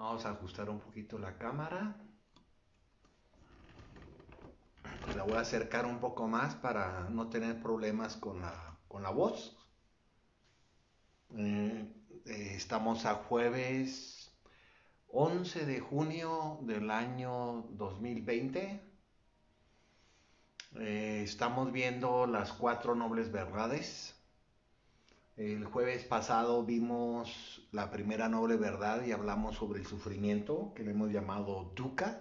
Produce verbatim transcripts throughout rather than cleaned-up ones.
Vamos a ajustar un poquito la cámara. La voy a acercar un poco más para no tener problemas con la, con la voz. Eh, eh, estamos a jueves once de junio del año dos mil veinte. Eh, estamos viendo las cuatro nobles verdades. El jueves pasado vimos la primera noble verdad y hablamos sobre el sufrimiento, que le hemos llamado dukkha.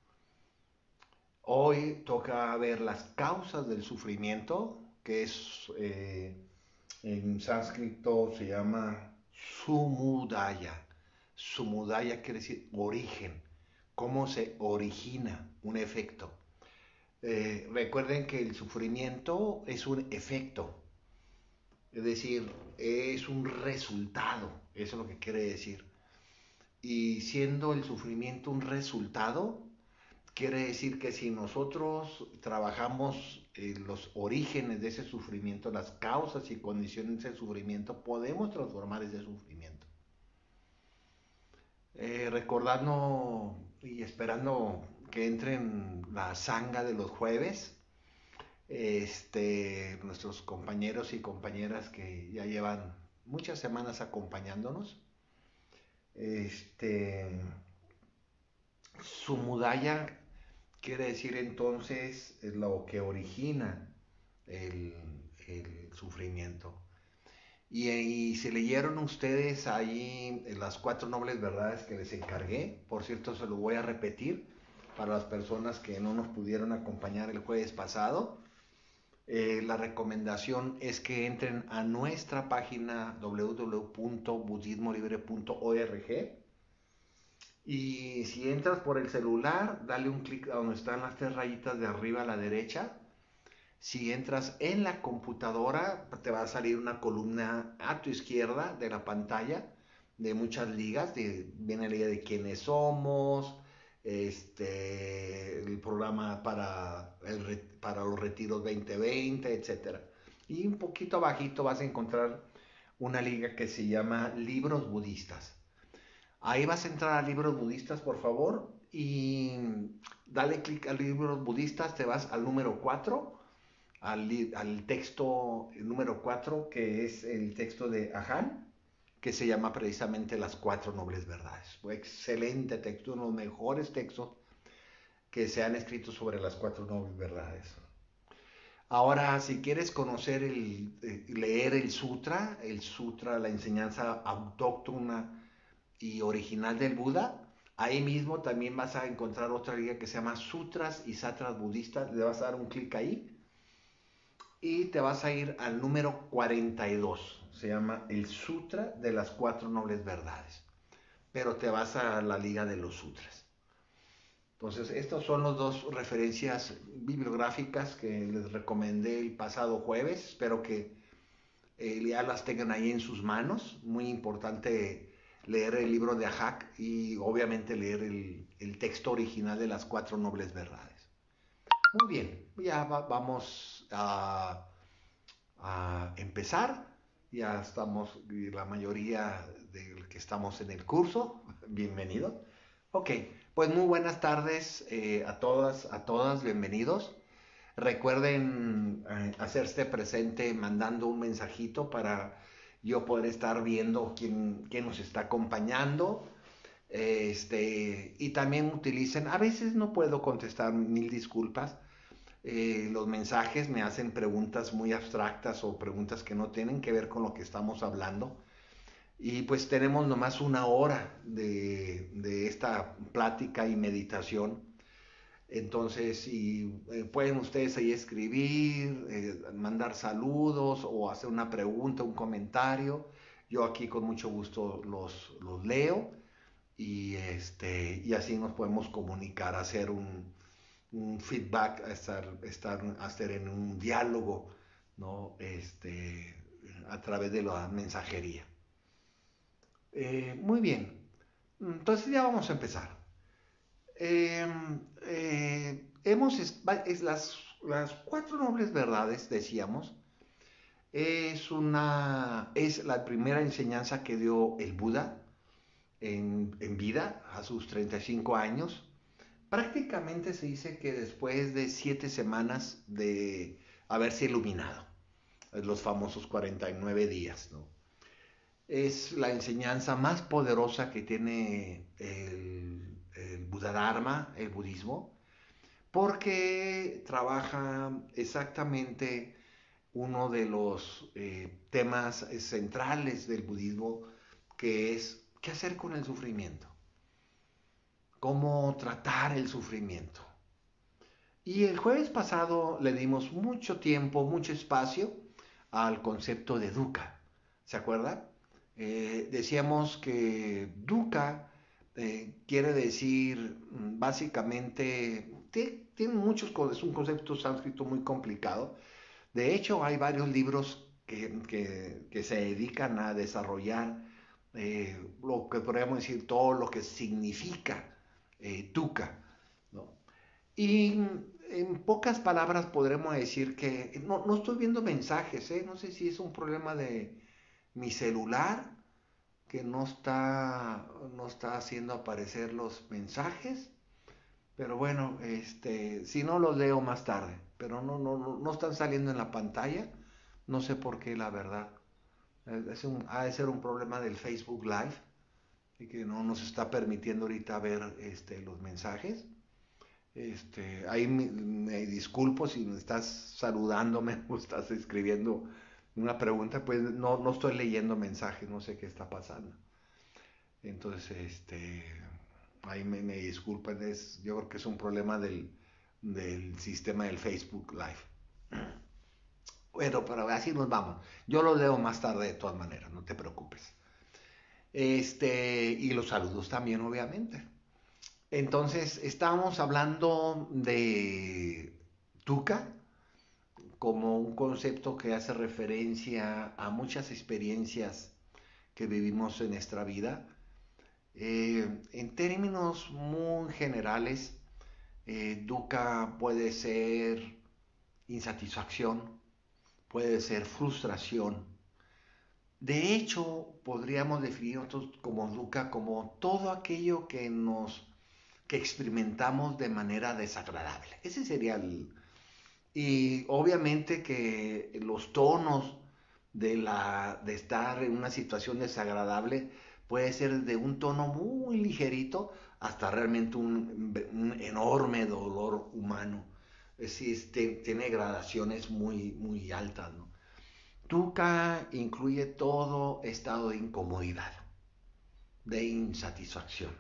Hoy toca ver las causas del sufrimiento, que es eh, en sánscrito se llama Sumudaya. Sumudaya quiere decir origen, cómo se origina un efecto. Eh, recuerden que el sufrimiento es un efecto, es decir, es un resultado, eso es lo que quiere decir. Y siendo el sufrimiento un resultado, quiere decir que si nosotros trabajamos en los orígenes de ese sufrimiento, las causas y condiciones del sufrimiento, podemos transformar ese sufrimiento. Eh, recordando y esperando que entren la sanga de los jueves, este, nuestros compañeros y compañeras que ya llevan muchas semanas acompañándonos, este, su mudaya quiere decir entonces lo que origina el, el sufrimiento. Y, y se leyeron ustedes ahí las cuatro nobles verdades que les encargué. Por cierto, se lo voy a repetir para las personas que no nos pudieron acompañar el jueves pasado. Eh, la recomendación es que entren a nuestra página w w w punto budismo libre punto org. Y si entras por el celular, dale un clic a donde están las tres rayitas de arriba a la derecha. Si entras en la computadora, te va a salir una columna a tu izquierda de la pantalla de muchas ligas. De, viene la liga de quiénes somos, este, el programa para, el, para los retiros veinte veinte, etcétera. Y un poquito abajito vas a encontrar una liga que se llama libros budistas. Ahí vas a entrar a libros budistas, por favor, y dale clic a libros budistas, te vas al número cuatro, al, al texto número cuatro, que es el texto de Ajahn, que se llama precisamente Las Cuatro Nobles Verdades. Fue excelente texto, uno de los mejores textos que se han escrito sobre las Cuatro Nobles Verdades. Ahora, si quieres conocer, el, leer el sutra, el sutra, la enseñanza autóctona y original del Buda, ahí mismo también vas a encontrar otra liga que se llama Sutras y Satras Budistas. Le vas a dar un clic ahí y te vas a ir al número cuarenta y dos. Se llama el Sutra de las Cuatro Nobles Verdades. Pero te vas a la liga de los sutras. Entonces, estas son las dos referencias bibliográficas que les recomendé el pasado jueves. Espero que eh, ya las tengan ahí en sus manos. Muy importante leer el libro de Ajahn y obviamente leer el, el texto original de las Cuatro Nobles Verdades. Muy bien, ya va, vamos a, a empezar. Ya estamos, la mayoría de que estamos en el curso. Bienvenido. Ok, pues muy buenas tardes eh, a todas, a todas, bienvenidos. Recuerden eh, hacerse presente mandando un mensajito para yo poder estar viendo quién, quién nos está acompañando. Este, y también utilicen, a veces no puedo contestar, mil disculpas. Eh, los mensajes me hacen preguntas muy abstractas o preguntas que no tienen que ver con lo que estamos hablando. Y pues tenemos nomás una hora de, de esta plática y meditación. Entonces, si eh, pueden ustedes ahí escribir, eh, mandar saludos o hacer una pregunta, un comentario, yo aquí con mucho gusto los, los leo y, este, y así nos podemos comunicar, hacer un, un feedback, estar, estar, hacer en un diálogo, ¿no? Este, a través de la mensajería. Eh, muy bien, entonces ya vamos a empezar. Eh, eh, hemos, es, es las, las cuatro nobles verdades, decíamos, es, una, es la primera enseñanza que dio el Buda en, en vida a sus treinta y cinco años. Prácticamente se dice que después de siete semanas de haberse iluminado, los famosos cuarenta y nueve días, ¿no? Es la enseñanza más poderosa que tiene el, el Buddha el budismo, porque trabaja exactamente uno de los eh, temas centrales del budismo, que es qué hacer con el sufrimiento, cómo tratar el sufrimiento. Y el jueves pasado le dimos mucho tiempo, mucho espacio al concepto de dukkha. ¿Se acuerda? Eh, decíamos que dukkha eh, quiere decir mm, básicamente, tiene muchos, es un concepto sánscrito muy complicado. De hecho, hay varios libros que, que, que se dedican a desarrollar eh, lo que podríamos decir, todo lo que significa eh, dukkha, ¿no? Y en pocas palabras podremos decir que no, no estoy viendo mensajes, ¿eh? No sé si es un problema de mi celular que no está, no está haciendo aparecer los mensajes, pero bueno, este, si no los leo más tarde, pero no, no, no, no están saliendo en la pantalla, no sé por qué la verdad. Es un, ha de ser un problema del Facebook Live y que no nos está permitiendo ahorita ver este, los mensajes. Este, ahí me, me disculpo si me estás saludándome o estás escribiendo una pregunta, pues no, no estoy leyendo mensajes, no sé qué está pasando. Entonces, este, ahí me, me disculpan, es, yo creo que es un problema del, del sistema del Facebook Live. Bueno, pero así nos vamos. Yo lo leo más tarde de todas maneras, no te preocupes. Este, y los saludos también, obviamente. Entonces, estábamos hablando de dukkha como un concepto que hace referencia a muchas experiencias que vivimos en nuestra vida. Eh, en términos muy generales, eh, dukkha puede ser insatisfacción, puede ser frustración. De hecho, podríamos definir nosotros como dukkha como todo aquello que nos que experimentamos de manera desagradable. Ese sería el... Y obviamente que los tonos de, la, de estar en una situación desagradable puede ser de un tono muy ligerito hasta realmente un, un enorme dolor humano. Es decir, te, tiene gradaciones muy, muy altas, ¿no? Dukkha incluye todo estado de incomodidad, de insatisfacción,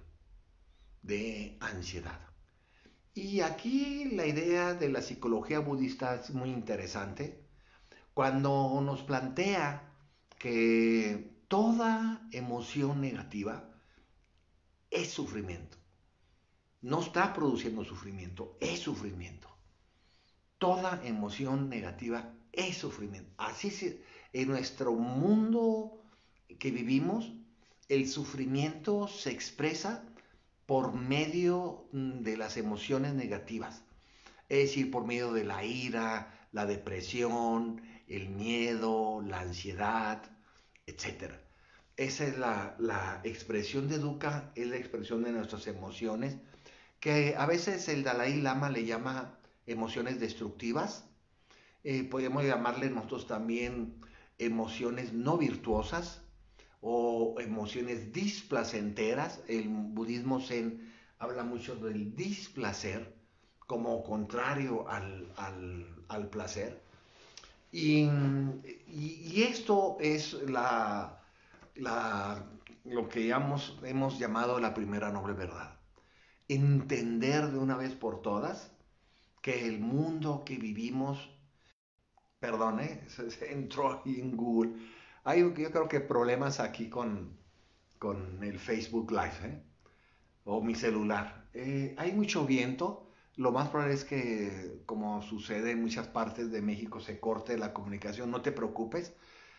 de ansiedad. Y aquí la idea de la psicología budista es muy interesante cuando nos plantea que toda emoción negativa es sufrimiento. No está produciendo sufrimiento, es sufrimiento. Toda emoción negativa es sufrimiento. Así se, en nuestro mundo que vivimos, el sufrimiento se expresa por medio de las emociones negativas. Es decir, por medio de la ira, la depresión, el miedo, la ansiedad, etcétera. Esa es la, la expresión de dukkha, es la expresión de nuestras emociones, que a veces el Dalai Lama le llama emociones destructivas. Eh, podemos llamarle nosotros también emociones no virtuosas o emociones displacenteras. El budismo zen habla mucho del displacer como contrario al, al, al placer. Y, y, y, esto es la, la, lo que hemos, hemos llamado la primera noble verdad. Entender de una vez por todas que el mundo que vivimos, perdón, ¿eh? se, se entró ahí en Google. Hay yo creo que problemas aquí con, con el Facebook Live, ¿eh? O mi celular. Eh, hay mucho viento. Lo más probable es que, como sucede en muchas partes de México, se corte la comunicación. No te preocupes.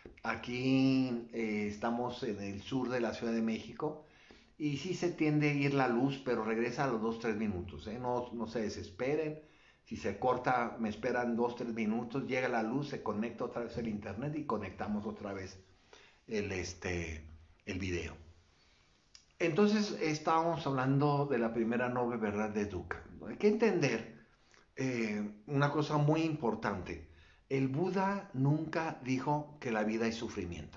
Aquí eh, estamos en el sur de la Ciudad de México y sí se tiende a ir la luz, pero regresa a los dos tres minutos. ¿eh? No, no se desesperen. Si se corta, me esperan dos tres minutos, llega la luz, se conecta otra vez el internet y conectamos otra vez el, este, el video. Entonces estábamos hablando de la primera noble verdad de Dukkha. Hay que entender eh, una cosa muy importante. El Buda nunca dijo que la vida es sufrimiento.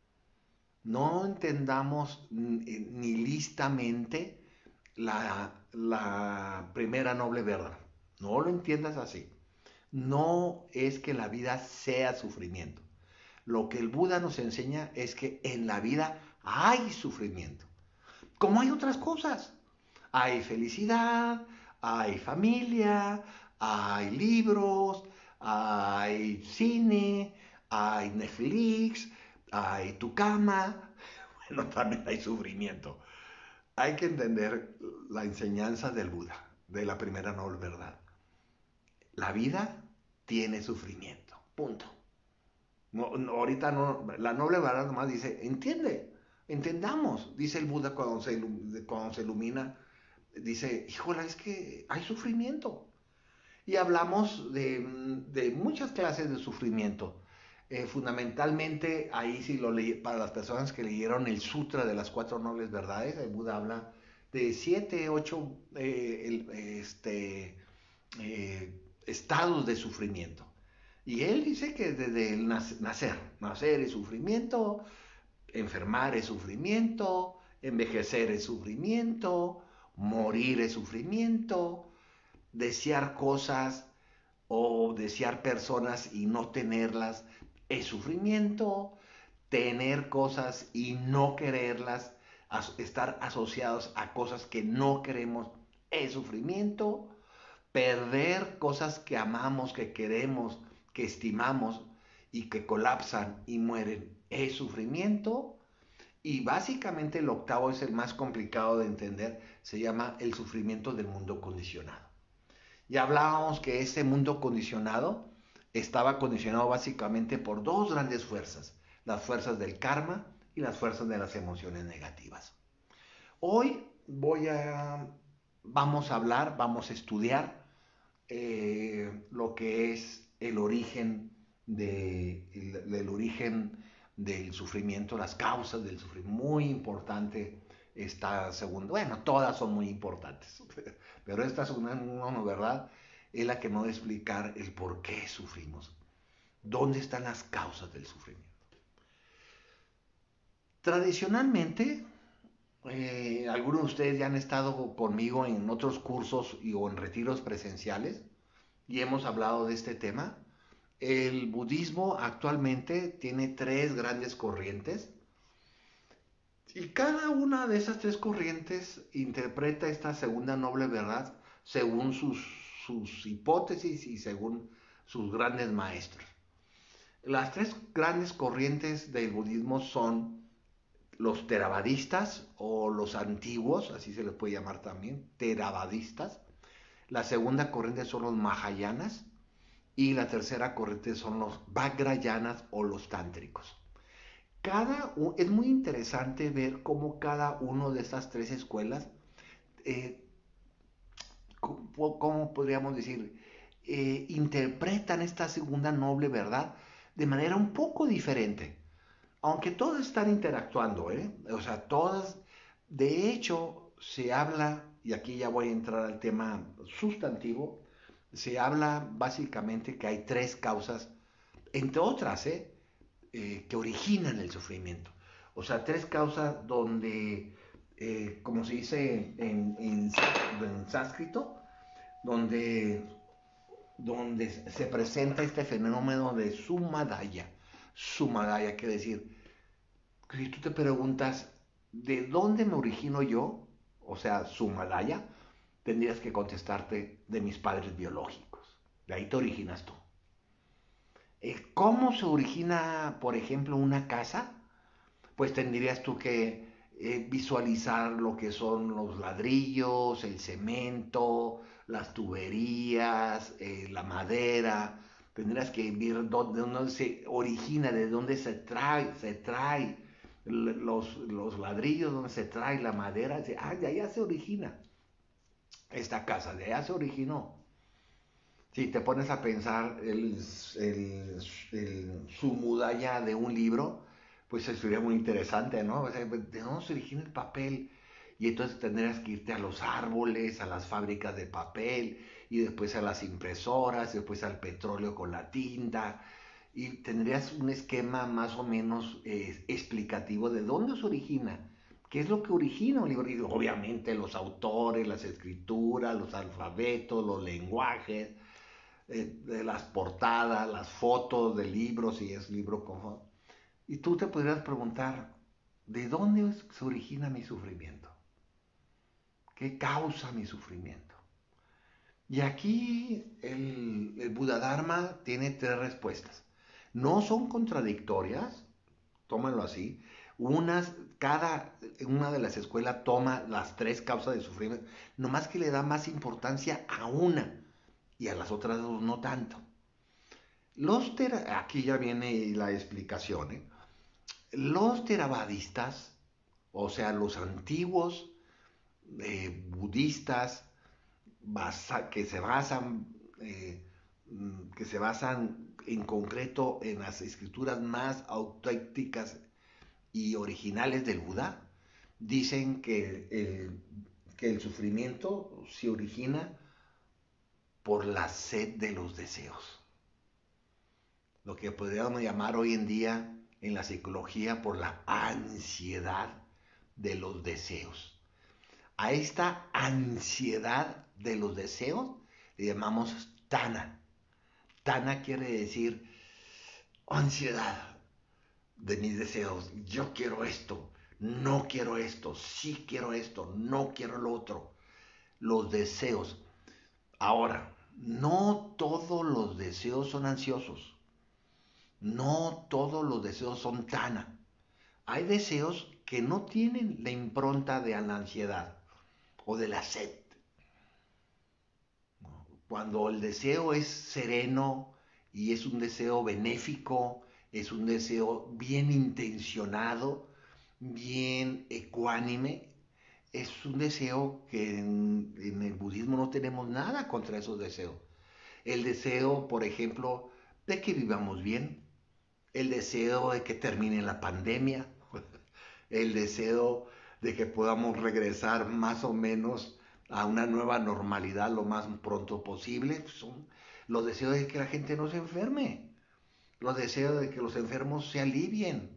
No entendamos nihilistamente la, la primera noble verdad. No lo entiendas así. No es que la vida sea sufrimiento. Lo que el Buda nos enseña es que en la vida hay sufrimiento. Como hay otras cosas. Hay felicidad, hay familia, hay libros, hay cine, hay Netflix, hay tu cama. Bueno, también hay sufrimiento. Hay que entender la enseñanza del Buda, de la primera noble verdad. La vida tiene sufrimiento. Punto. No, no, ahorita no, la noble verdad nomás dice, entiende, entendamos, dice el Buda cuando se, cuando se ilumina, dice, híjola, es que hay sufrimiento. Y hablamos de, de muchas clases de sufrimiento. Eh, fundamentalmente, ahí sí lo leí, para las personas que leyeron el Sutra de las Cuatro Nobles Verdades, el Buda habla de siete, ocho eh, el, este, eh, estados de sufrimiento. Y él dice que desde el nacer, nacer es sufrimiento, enfermar es sufrimiento, envejecer es sufrimiento, morir es sufrimiento, desear cosas o desear personas y no tenerlas es sufrimiento, tener cosas y no quererlas, estar asociados a cosas que no queremos es sufrimiento, perder cosas que amamos, que queremos, que estimamos y que colapsan y mueren es sufrimiento. Y básicamente el octavo es el más complicado de entender, se llama el sufrimiento del mundo condicionado. Ya hablábamos que ese mundo condicionado estaba condicionado básicamente por dos grandes fuerzas, las fuerzas del karma y las fuerzas de las emociones negativas. Hoy voy a, vamos a hablar, vamos a estudiar eh, lo que es el origen, de, el, el origen del sufrimiento, las causas del sufrimiento. Muy importante esta segunda, bueno, todas son muy importantes, pero esta segunda, no, ¿verdad? Es la que nos va a explicar el por qué sufrimos. ¿Dónde están las causas del sufrimiento? Tradicionalmente, eh, algunos de ustedes ya han estado conmigo en otros cursos y, o en retiros presenciales y hemos hablado de este tema. El budismo actualmente tiene tres grandes corrientes y cada una de esas tres corrientes interpreta esta segunda noble verdad según sus, sus hipótesis y según sus grandes maestros. Las tres grandes corrientes del budismo son los theravadistas o los antiguos, así se les puede llamar también, theravadistas. La segunda corriente son los mahayanas y la tercera corriente son los vajrayanas o los tántricos. Cada, es muy interesante ver cómo cada uno de estas tres escuelas, eh, ¿cómo podríamos decir? Eh, interpretan esta segunda noble verdad de manera un poco diferente. Aunque todas están interactuando, ¿eh? O sea, todas, de hecho, se habla, y aquí ya voy a entrar al tema sustantivo, se habla básicamente que hay tres causas, entre otras, ¿eh? Eh, que originan el sufrimiento. O sea, tres causas donde, eh, como se dice en, en, en sánscrito, donde, donde se presenta este fenómeno de sumadaya. Sumadaya quiere decir, si tú te preguntas, ¿de dónde me origino yo? O sea, Sumadaya, tendrías que contestarte de mis padres biológicos. De ahí te originas tú. ¿Cómo se origina, por ejemplo, una casa? Pues tendrías tú que eh, visualizar lo que son los ladrillos, el cemento, las tuberías, eh, la madera. Tendrías que ver dónde, dónde se origina, de dónde se trae, se trae los, los ladrillos, dónde se trae la madera. Ah, de allá se origina esta casa, de allá se originó. Si te pones a pensar el, el, el sumudaya de un libro, pues sería muy interesante, ¿no? O sea, ¿de dónde se origina el papel? y entonces tendrías que irte a los árboles, a las fábricas de papel, y después a las impresoras, después al petróleo con la tinta, y tendrías un esquema más o menos eh, explicativo de dónde se origina, qué es lo que origina un libro. Y obviamente los autores, las escrituras, los alfabetos, los lenguajes, eh, de las portadas, las fotos del libro, si es libro con foto. Y tú te podrías preguntar, ¿de dónde se origina mi sufrimiento? ¿Qué causa mi sufrimiento? Y aquí el, el Buda Dharma tiene tres respuestas. No son contradictorias, tómalo así. Unas, cada una de las escuelas toma las tres causas de sufrimiento, nomás que le da más importancia a una y a las otras dos no tanto. Los tera- Aquí ya viene la explicación, ¿eh? Los theravadistas, o sea, los antiguos eh, budistas basa, que se basan eh, que se basan en concreto en las escrituras más auténticas y originales del Buda, dicen que el, que el sufrimiento se origina por la sed de los deseos, lo que podríamos llamar hoy en día en la psicología por la ansiedad de los deseos. A esta ansiedad de los deseos le llamamos tana. Tana quiere decir ansiedad de mis deseos. Yo quiero esto, no quiero esto, sí quiero esto, no quiero lo otro. Los deseos. Ahora, no todos los deseos son ansiosos. No todos los deseos son tana. Hay deseos que no tienen la impronta de la ansiedad o de la sed. Cuando el deseo es sereno y es un deseo benéfico, es un deseo bien intencionado, bien ecuánime, es un deseo que en, en el budismo no tenemos nada contra esos deseos. El deseo, por ejemplo, de que vivamos bien, el deseo de que termine la pandemia, el deseo de que podamos regresar más o menos a una nueva normalidad lo más pronto posible. Son los deseos de que la gente no se enferme, los deseos de que los enfermos se alivien,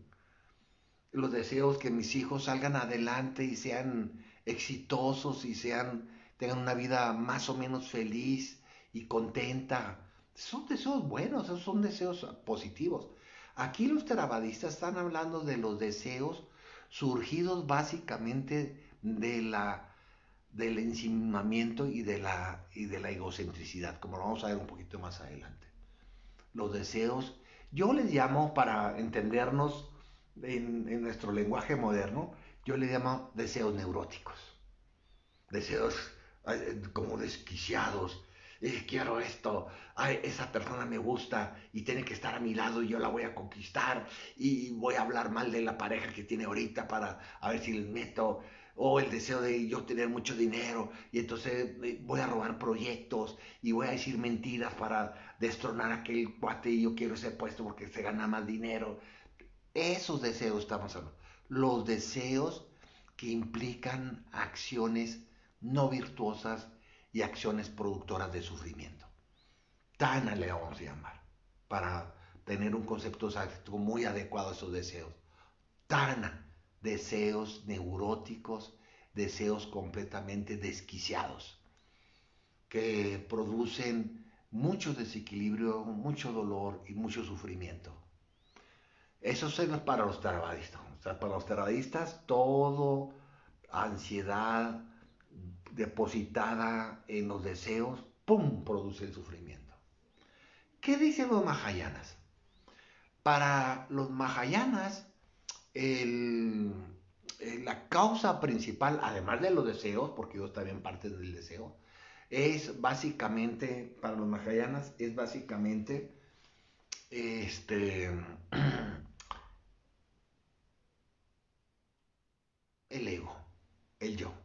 los deseos que mis hijos salgan adelante y sean exitosos y sean, tengan una vida más o menos feliz y contenta. Son deseos buenos, esos son deseos positivos. Aquí los theravadistas están hablando de los deseos surgidos básicamente de la, del encimamiento y de, la, y de la egocentricidad, como lo vamos a ver un poquito más adelante. Los deseos, yo les llamo, para entendernos en, en nuestro lenguaje moderno, yo les llamo deseos neuróticos, deseos eh, como desquiciados. Eh, quiero esto, ay, esa persona me gusta y tiene que estar a mi lado y yo la voy a conquistar y voy a hablar mal de la pareja que tiene ahorita para a ver si les meto, o el deseo de yo tener mucho dinero y entonces eh, voy a robar proyectos y voy a decir mentiras para destronar a aquel cuate y yo quiero ese puesto porque se gana más dinero. Esos deseos estamos hablando. Los deseos que implican acciones no virtuosas y acciones productoras de sufrimiento. Tana le vamos a llamar, para tener un concepto muy adecuado a esos deseos. Tana, deseos neuróticos, deseos completamente desquiciados, que producen mucho desequilibrio, mucho dolor y mucho sufrimiento. Eso es para los theravadistas. O sea, para los theravadistas, todo ansiedad depositada en los deseos, ¡pum!, produce el sufrimiento. ¿Qué dicen los Mahayanas? Para los Mahayanas, el, la causa principal, además de los deseos, porque ellos también parten del deseo, es básicamente, para los Mahayanas, es básicamente este, el ego, el yo.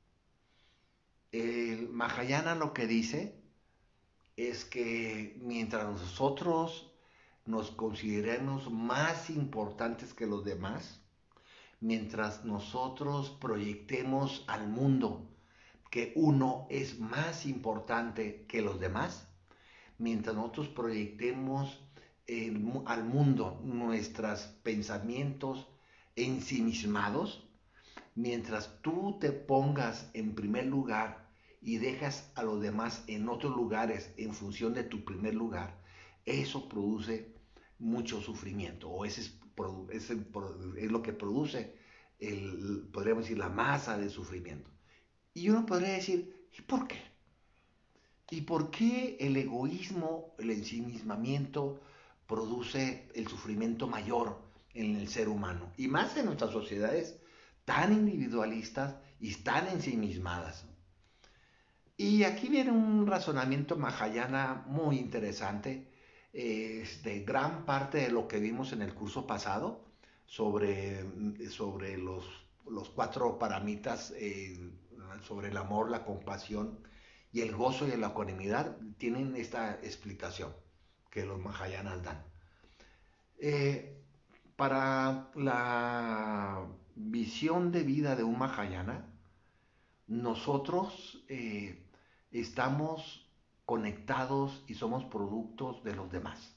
El Mahayana lo que dice es que mientras nosotros nos consideremos más importantes que los demás, mientras nosotros proyectemos al mundo que uno es más importante que los demás, mientras nosotros proyectemos el, al mundo nuestros pensamientos ensimismados, mientras tú te pongas en primer lugar y dejas a los demás en otros lugares en función de tu primer lugar, eso produce mucho sufrimiento, o ese es, es, el, es lo que produce, el, podríamos decir, la masa de sufrimiento. Y uno podría decir, ¿y por qué? ¿Y por qué el egoísmo, el ensimismamiento produce el sufrimiento mayor en el ser humano? Y más en nuestras sociedades tan individualistas y tan ensimismadas. Y aquí viene un razonamiento mahayana muy interesante. Este, gran parte de lo que vimos en el curso pasado sobre, sobre los, los cuatro paramitas, eh, sobre el amor, la compasión y el gozo y la ecuanimidad, tienen esta explicación que los mahayanas dan. Eh, para la visión de vida de un mahayana, nosotros eh, estamos conectados y somos productos de los demás.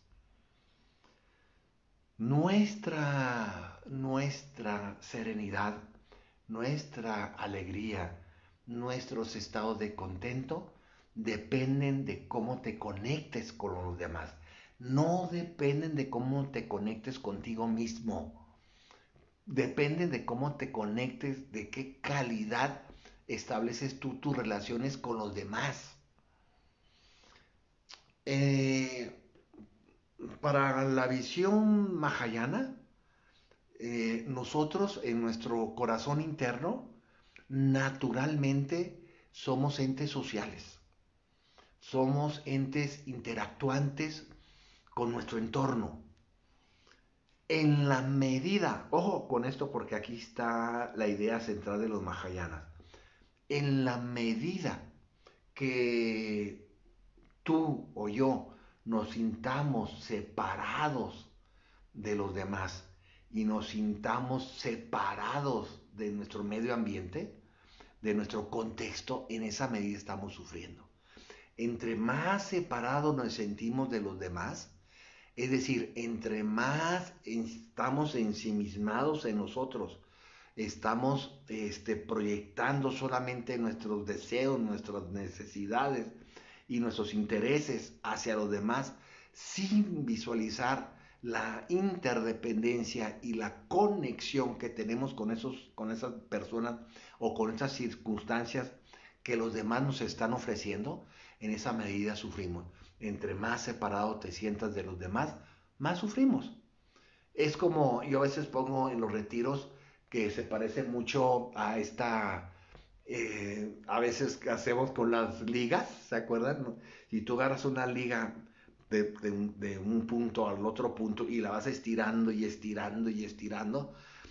Nuestra, nuestra serenidad, nuestra alegría, nuestros estados de contento dependen de cómo te conectes con los demás. No dependen de cómo te conectes contigo mismo. Dependen de cómo te conectes, de qué calidad estableces tú tus relaciones con los demás. Eh, para la visión mahayana, eh, nosotros en nuestro corazón interno, naturalmente somos entes sociales. Somos entes interactuantes con nuestro entorno. En la medida, ojo con esto porque aquí está la idea central de los mahayanas, en la medida que tú o yo nos sintamos separados de los demás y nos sintamos separados de nuestro medio ambiente, de nuestro contexto, en esa medida estamos sufriendo. Entre más separados nos sentimos de los demás, es decir, entre más estamos ensimismados en nosotros, estamos este, proyectando solamente nuestros deseos, nuestras necesidades y nuestros intereses hacia los demás, sin visualizar la interdependencia y la conexión que tenemos con, esos, con esas personas o con esas circunstancias que los demás nos están ofreciendo, en esa medida sufrimos. Entre más separado te sientas de los demás, más sufrimos. Es como yo a veces pongo en los retiros que se parece mucho a esta, eh, a veces que hacemos con las ligas, ¿se acuerdan? Si tú agarras una liga de, de, un, de un punto al otro punto y la vas estirando y estirando y estirando,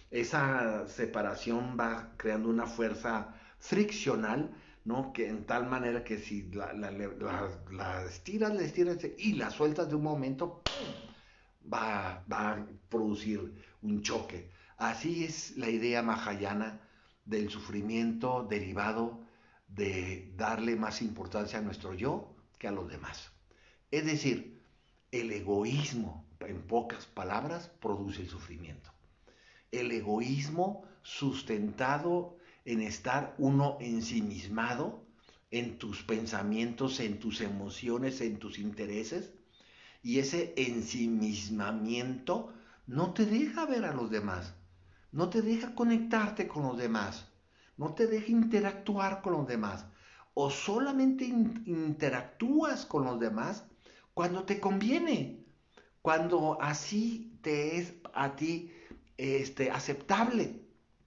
esa separación va creando una fuerza friccional, ¿no? Que en tal manera que si la, la, la, la estiras, la estiras y la sueltas de un momento, ¡pum! Va, va a producir un choque. Así es la idea mahayana del sufrimiento derivado de darle más importancia a nuestro yo que a los demás. Es decir, el egoísmo, en pocas palabras, produce el sufrimiento. El egoísmo sustentado en estar uno ensimismado en tus pensamientos, en tus emociones, en tus intereses, y ese ensimismamiento no te deja ver a los demás, no te deja conectarte con los demás, no te deja interactuar con los demás, o solamente in- interactúas con los demás cuando te conviene, cuando así te es a ti este, aceptable.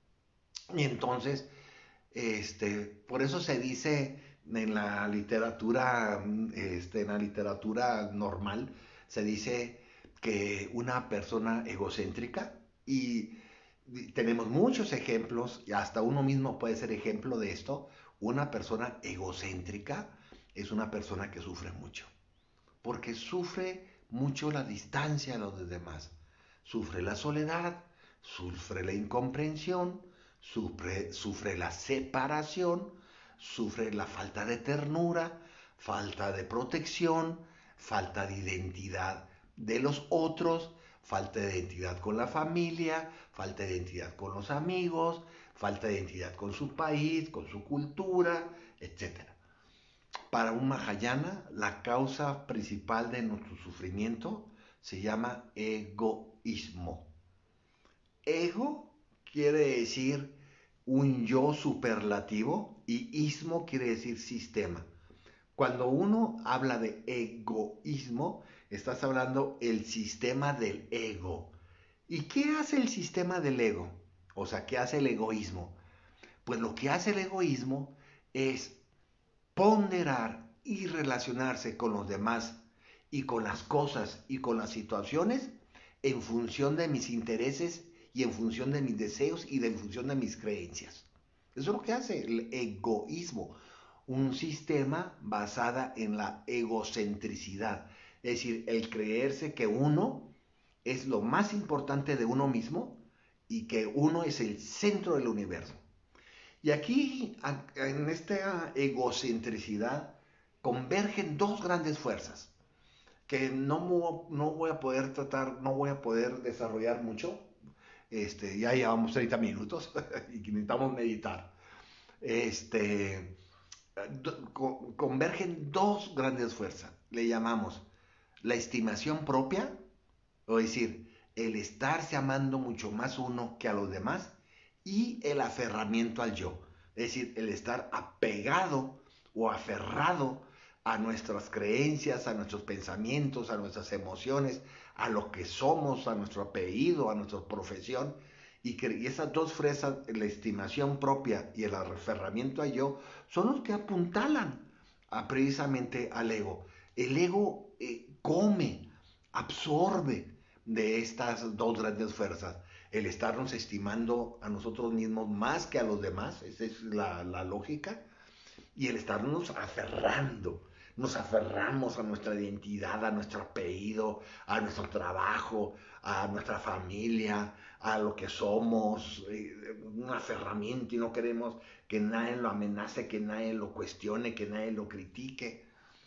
Y entonces, este, por eso se dice en la literatura, este, en la literatura normal, se dice que una persona egocéntrica, y tenemos muchos ejemplos, y hasta uno mismo puede ser ejemplo de esto, una persona egocéntrica es una persona que sufre mucho, porque sufre mucho la distancia a los demás, sufre la soledad, sufre la incomprensión, sufre, sufre la separación, sufre la falta de ternura, falta de protección, falta de identidad de los otros, falta de identidad con la familia, falta de identidad con los amigos, falta de identidad con su país, con su cultura, etcétera. Para un Mahayana, la causa principal de nuestro sufrimiento se llama egoísmo. Ego quiere decir un yo superlativo y ismo quiere decir sistema. Cuando uno habla de egoísmo, estás hablando el sistema del ego. ¿Y qué hace el sistema del ego? O sea, ¿qué hace el egoísmo? Pues lo que hace el egoísmo es ponderar y relacionarse con los demás y con las cosas y con las situaciones en función de mis intereses y en función de mis deseos y de, en función de mis creencias. Eso es lo que hace el egoísmo, un sistema basado en la egocentricidad, es decir, el creerse que uno es lo más importante de uno mismo y que uno es el centro del universo. Y aquí, en esta egocentricidad, convergen dos grandes fuerzas que no, no voy a poder tratar, no voy a poder desarrollar mucho. Este, ya llevamos treinta minutos y necesitamos meditar. Este, co convergen dos grandes fuerzas. Le llamamos la estimación propia, o decir, el estarse amando mucho más uno que a los demás, y el aferramiento al yo, es decir, el estar apegado o aferrado a nuestras creencias, a nuestros pensamientos, a nuestras emociones, a lo que somos, a nuestro apellido, a nuestra profesión, y que y esas dos fresas, la estimación propia y el aferramiento al yo, son los que apuntalan a, precisamente al ego. El ego eh, come, absorbe de estas dos grandes fuerzas, el estarnos estimando a nosotros mismos más que a los demás, esa es la, la lógica, y el estarnos aferrando, nos aferramos a nuestra identidad, a nuestro apellido, a nuestro trabajo, a nuestra familia, a lo que somos, un aferramiento, y no queremos que nadie lo amenace, que nadie lo cuestione, que nadie lo critique.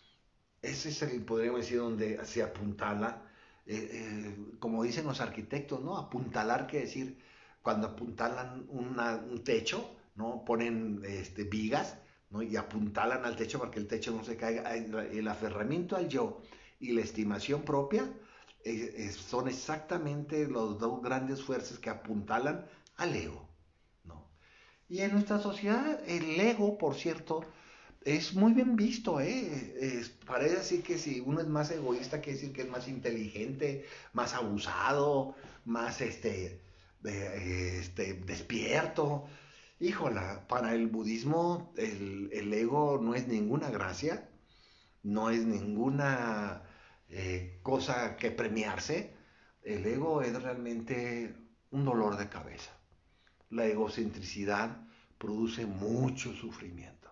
Ese es el, podríamos decir, donde se apuntala, eh, eh, como dicen los arquitectos, ¿no? Apuntalar quiere decir, cuando apuntalan una, un techo, ¿no? Ponen este, vigas, ¿no? Y apuntalan al techo para que el techo no se caiga. El aferramiento al yo y la estimación propia eh, eh, son exactamente los dos grandes fuerzas que apuntalan al ego, ¿no? Y en nuestra sociedad, el ego, por cierto, es muy bien visto, ¿eh? Es, parece decir que si uno es más egoísta, quiere decir que es más inteligente, más abusado, más este, eh, este, despierto. Híjola, para el budismo el, el ego no es ninguna gracia, no es ninguna eh, cosa que premiarse. El ego es realmente un dolor de cabeza. La egocentricidad produce mucho sufrimiento.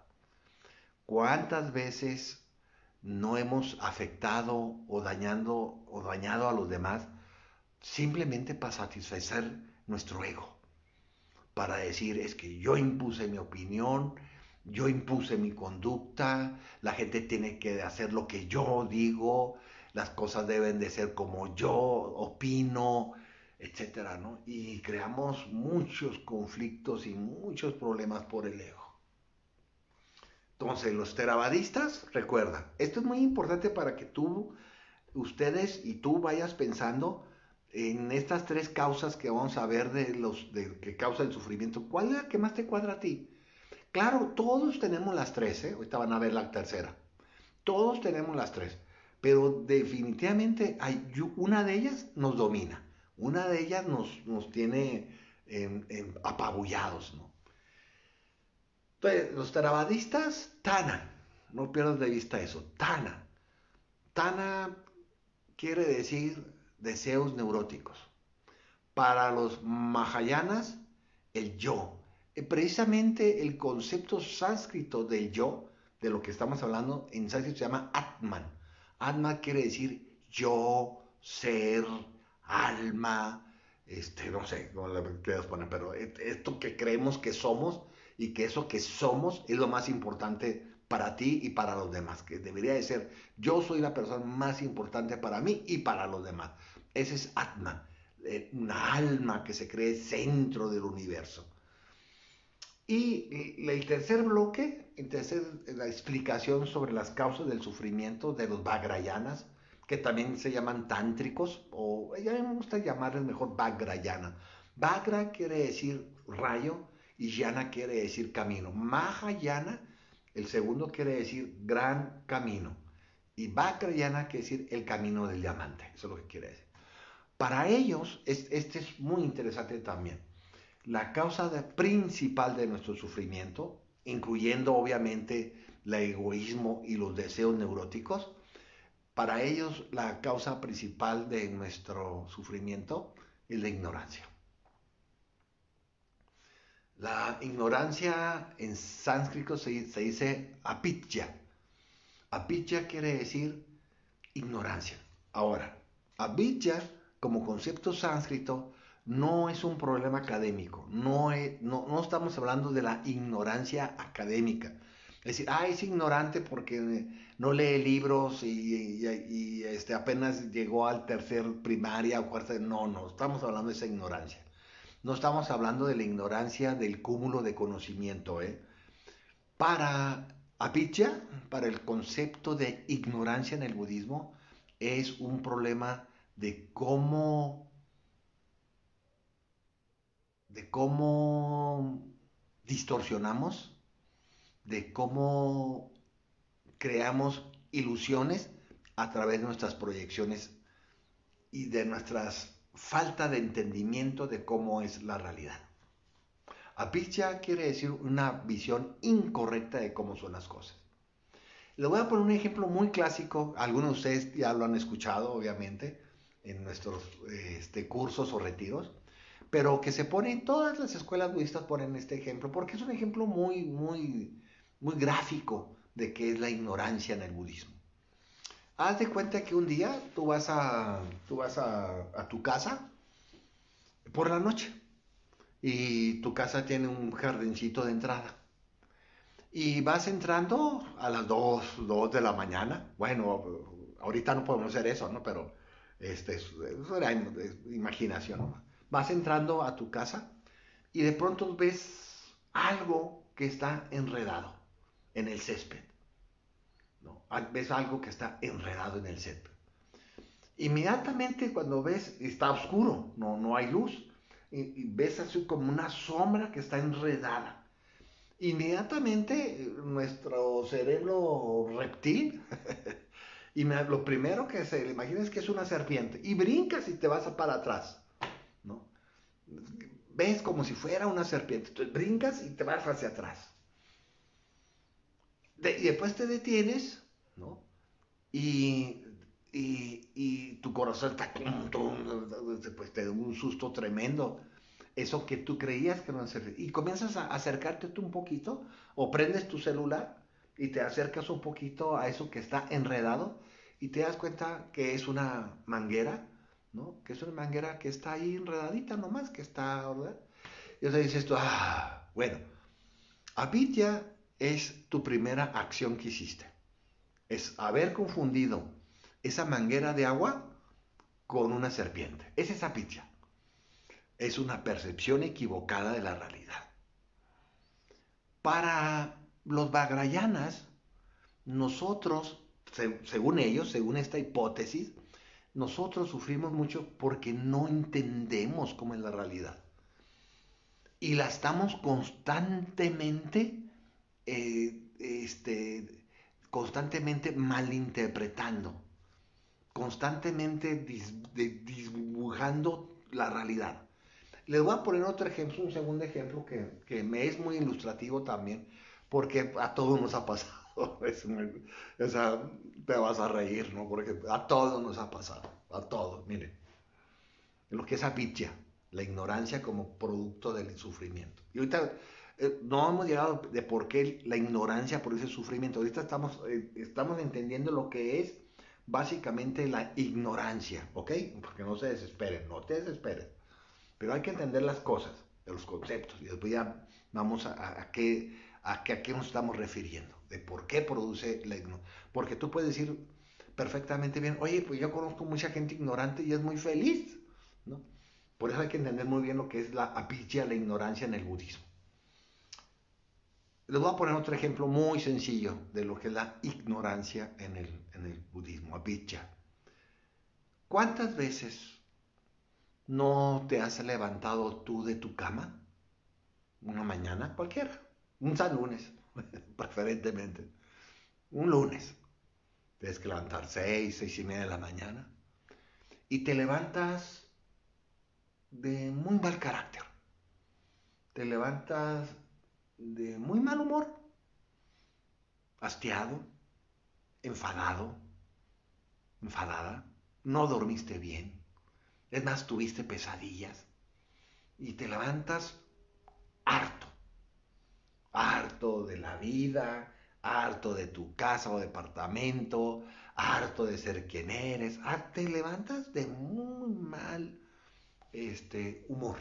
¿Cuántas veces no hemos afectado o dañando o dañado a los demás simplemente para satisfacer nuestro ego? Para decir, es que yo impuse mi opinión, yo impuse mi conducta, la gente tiene que hacer lo que yo digo, las cosas deben de ser como yo opino, etcétera, ¿no? Y creamos muchos conflictos y muchos problemas por el ego. Entonces, los theravadistas, recuerda, esto es muy importante para que tú, ustedes y tú vayas pensando en estas tres causas que vamos a ver de los de, que causa el sufrimiento. ¿Cuál es la que más te cuadra a ti? Claro, todos tenemos las tres, ¿eh? Ahorita van a ver la tercera. Todos tenemos las tres, pero definitivamente hay una de ellas nos domina, una de ellas nos, nos tiene eh, eh, apabullados, ¿no? Entonces, los theravadistas, Tana, no pierdas de vista eso, Tana. Tana quiere decir deseos neuróticos. Para los Mahayanas, el yo. Eh, Precisamente el concepto sánscrito del yo, de lo que estamos hablando, en sánscrito se llama Atman. Atman quiere decir yo, ser, alma, este, no sé cómo le quieras poner, pero esto que creemos que somos y que eso que somos es lo más importante para ti y para los demás, que debería de ser, yo soy la persona más importante para mí y para los demás. Ese es Atma, eh, una alma que se cree centro del universo. Y el tercer bloque, el tercer, la explicación sobre las causas del sufrimiento de los Vajrayanas, que también se llaman tántricos, o a mí me gusta llamarles mejor Vajrayana. Vajra quiere decir rayo y Yana quiere decir camino. Mahayana, el segundo, quiere decir gran camino. Y Vajrayana quiere decir el camino del diamante. Eso es lo que quiere decir. Para ellos, este es muy interesante también. La causa de, principal de nuestro sufrimiento, incluyendo obviamente el egoísmo y los deseos neuróticos, para ellos la causa principal de nuestro sufrimiento es la ignorancia. La ignorancia en sánscrito se, se dice apitya. Apitya quiere decir ignorancia. Ahora, avidya como concepto sánscrito no es un problema académico, no, es, no, no estamos hablando de la ignorancia académica. Es decir, ah, es ignorante porque no lee libros y, y, y este, apenas llegó al tercer primaria o cuarta. No, no, estamos hablando de esa ignorancia. No estamos hablando de la ignorancia del cúmulo de conocimiento. ¿eh? Para Avichya, para el concepto de ignorancia en el budismo, es un problema de cómo de cómo distorsionamos, de cómo creamos ilusiones a través de nuestras proyecciones y de nuestras falta de entendimiento de cómo es la realidad. Apicya quiere decir una visión incorrecta de cómo son las cosas. Le voy a poner un ejemplo muy clásico, algunos de ustedes ya lo han escuchado obviamente en nuestros este, cursos o retiros, pero que se pone en todas las escuelas budistas ponen este ejemplo, porque es un ejemplo muy, muy, muy gráfico de qué es la ignorancia en el budismo. Haz de cuenta que un día tú vas a, tú vas a, a tu casa por la noche y tu casa tiene un jardincito de entrada. Y vas entrando a las dos dos de la mañana. Bueno, ahorita no podemos hacer eso, ¿no? Pero este, eso era imaginación, ¿no? Vas entrando a tu casa y de pronto ves algo que está enredado en el césped, ¿no? Ves algo que está enredado en el césped. Inmediatamente cuando ves, está oscuro, no, no hay luz, y, y ves así como una sombra que está enredada. Inmediatamente nuestro cerebro reptil, y me, lo primero que se le imagina es que es una serpiente, y brincas y te vas para atrás, ¿no? Ves como si fuera una serpiente, entonces brincas y te vas hacia atrás. De, y después te detienes, ¿no? Y, y, y tu corazón está, pues te da un susto tremendo. Eso que tú creías que no era. Y comienzas a acercarte tú un poquito, o prendes tu celular y te acercas un poquito a eso que está enredado y te das cuenta que es una manguera, ¿no? Que es una manguera que está ahí enredadita nomás, que está, ¿verdad? Y entonces dices tú, ah, bueno, avidya es tu primera acción que hiciste. Es haber confundido esa manguera de agua con una serpiente. Esa es avidya. Es una percepción equivocada de la realidad. Para los Vajrayanas, nosotros, según ellos, según esta hipótesis, nosotros sufrimos mucho porque no entendemos cómo es la realidad. Y la estamos constantemente, eh, este, constantemente malinterpretando, constantemente dis, de, dibujando la realidad. Les voy a poner otro ejemplo, un segundo ejemplo que, que me es muy ilustrativo también, porque a todos nos ha pasado. Es muy, o sea, te vas a reír, ¿no? Porque a todos nos ha pasado, a todos, miren. Lo que es avidya, la ignorancia como producto del sufrimiento. Y ahorita eh, no hemos llegado de por qué la ignorancia produce sufrimiento. Ahorita estamos, eh, estamos entendiendo lo que es básicamente la ignorancia, ¿ok? Porque no se desesperen, no te desesperes. Pero hay que entender las cosas, los conceptos, y después ya vamos a, a, a qué, a, qué, a qué nos estamos refiriendo, de por qué produce la ignorancia. Porque tú puedes decir perfectamente bien, oye, pues yo conozco mucha gente ignorante y es muy feliz, ¿no? Por eso hay que entender muy bien lo que es la avidya, la ignorancia en el budismo. Les voy a poner otro ejemplo muy sencillo de lo que es la ignorancia en el, en el budismo, avidya. ¿Cuántas veces no te has levantado tú de tu cama? Una mañana cualquiera, un San Lunes, preferentemente. Un lunes. Tienes que levantar seis, seis y media de la mañana. Y te levantas de muy mal carácter. Te levantas de muy mal humor. Hastiado, enfadado, enfadada. No dormiste bien. Es más, tuviste pesadillas. Y te levantas harto. Harto de la vida, harto de tu casa o departamento, harto de ser quien eres, ah, te levantas de muy mal este, humor.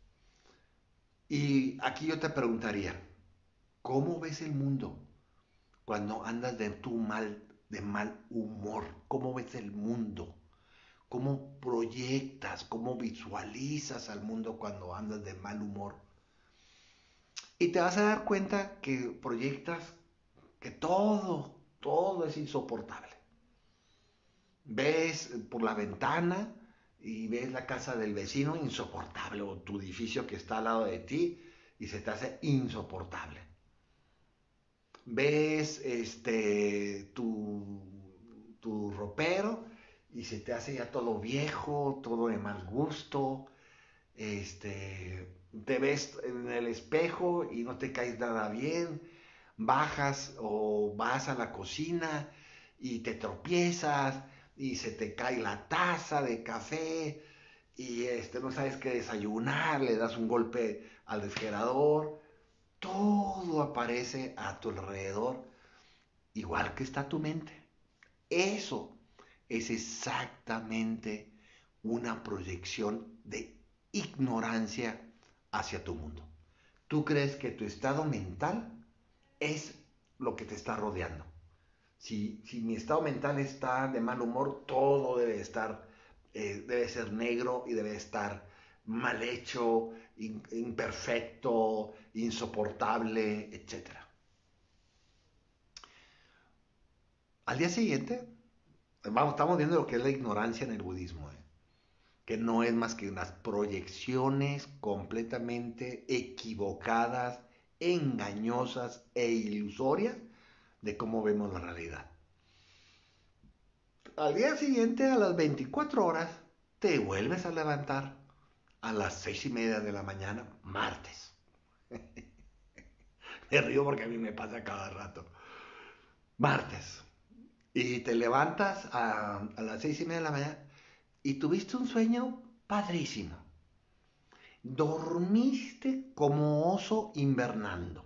Y aquí yo te preguntaría, ¿cómo ves el mundo cuando andas de tu mal, de mal humor? ¿Cómo ves el mundo? ¿Cómo proyectas, cómo visualizas al mundo cuando andas de mal humor? Y te vas a dar cuenta que proyectas que todo, todo es insoportable. Ves por la ventana y ves la casa del vecino insoportable o tu edificio que está al lado de ti y se te hace insoportable. Ves este tu, tu ropero y se te hace ya todo viejo, todo de mal gusto. Este, te ves en el espejo y no te caes nada bien. Bajas o vas a la cocina y te tropiezas y se te cae la taza de café y este, no sabes qué desayunar, le das un golpe al refrigerador, todo aparece a tu alrededor, igual que está tu mente. Eso es exactamente una proyección de ignorancia hacia tu mundo. Tú crees que tu estado mental es lo que te está rodeando. Si, si mi estado mental está de mal humor, todo debe estar, eh, debe ser negro y debe estar mal hecho, in, imperfecto, insoportable, etcétera. Al día siguiente, vamos, estamos viendo lo que es la ignorancia en el budismo, ¿eh? Que no es más que unas proyecciones completamente equivocadas, engañosas e ilusorias de cómo vemos la realidad. Al día siguiente, a las veinticuatro horas, te vuelves a levantar a las seis y media de la mañana, martes. Me río porque a mí me pasa cada rato. Martes. Y te levantas a, a las seis y media de la mañana y tuviste un sueño padrísimo. Dormiste como oso invernando.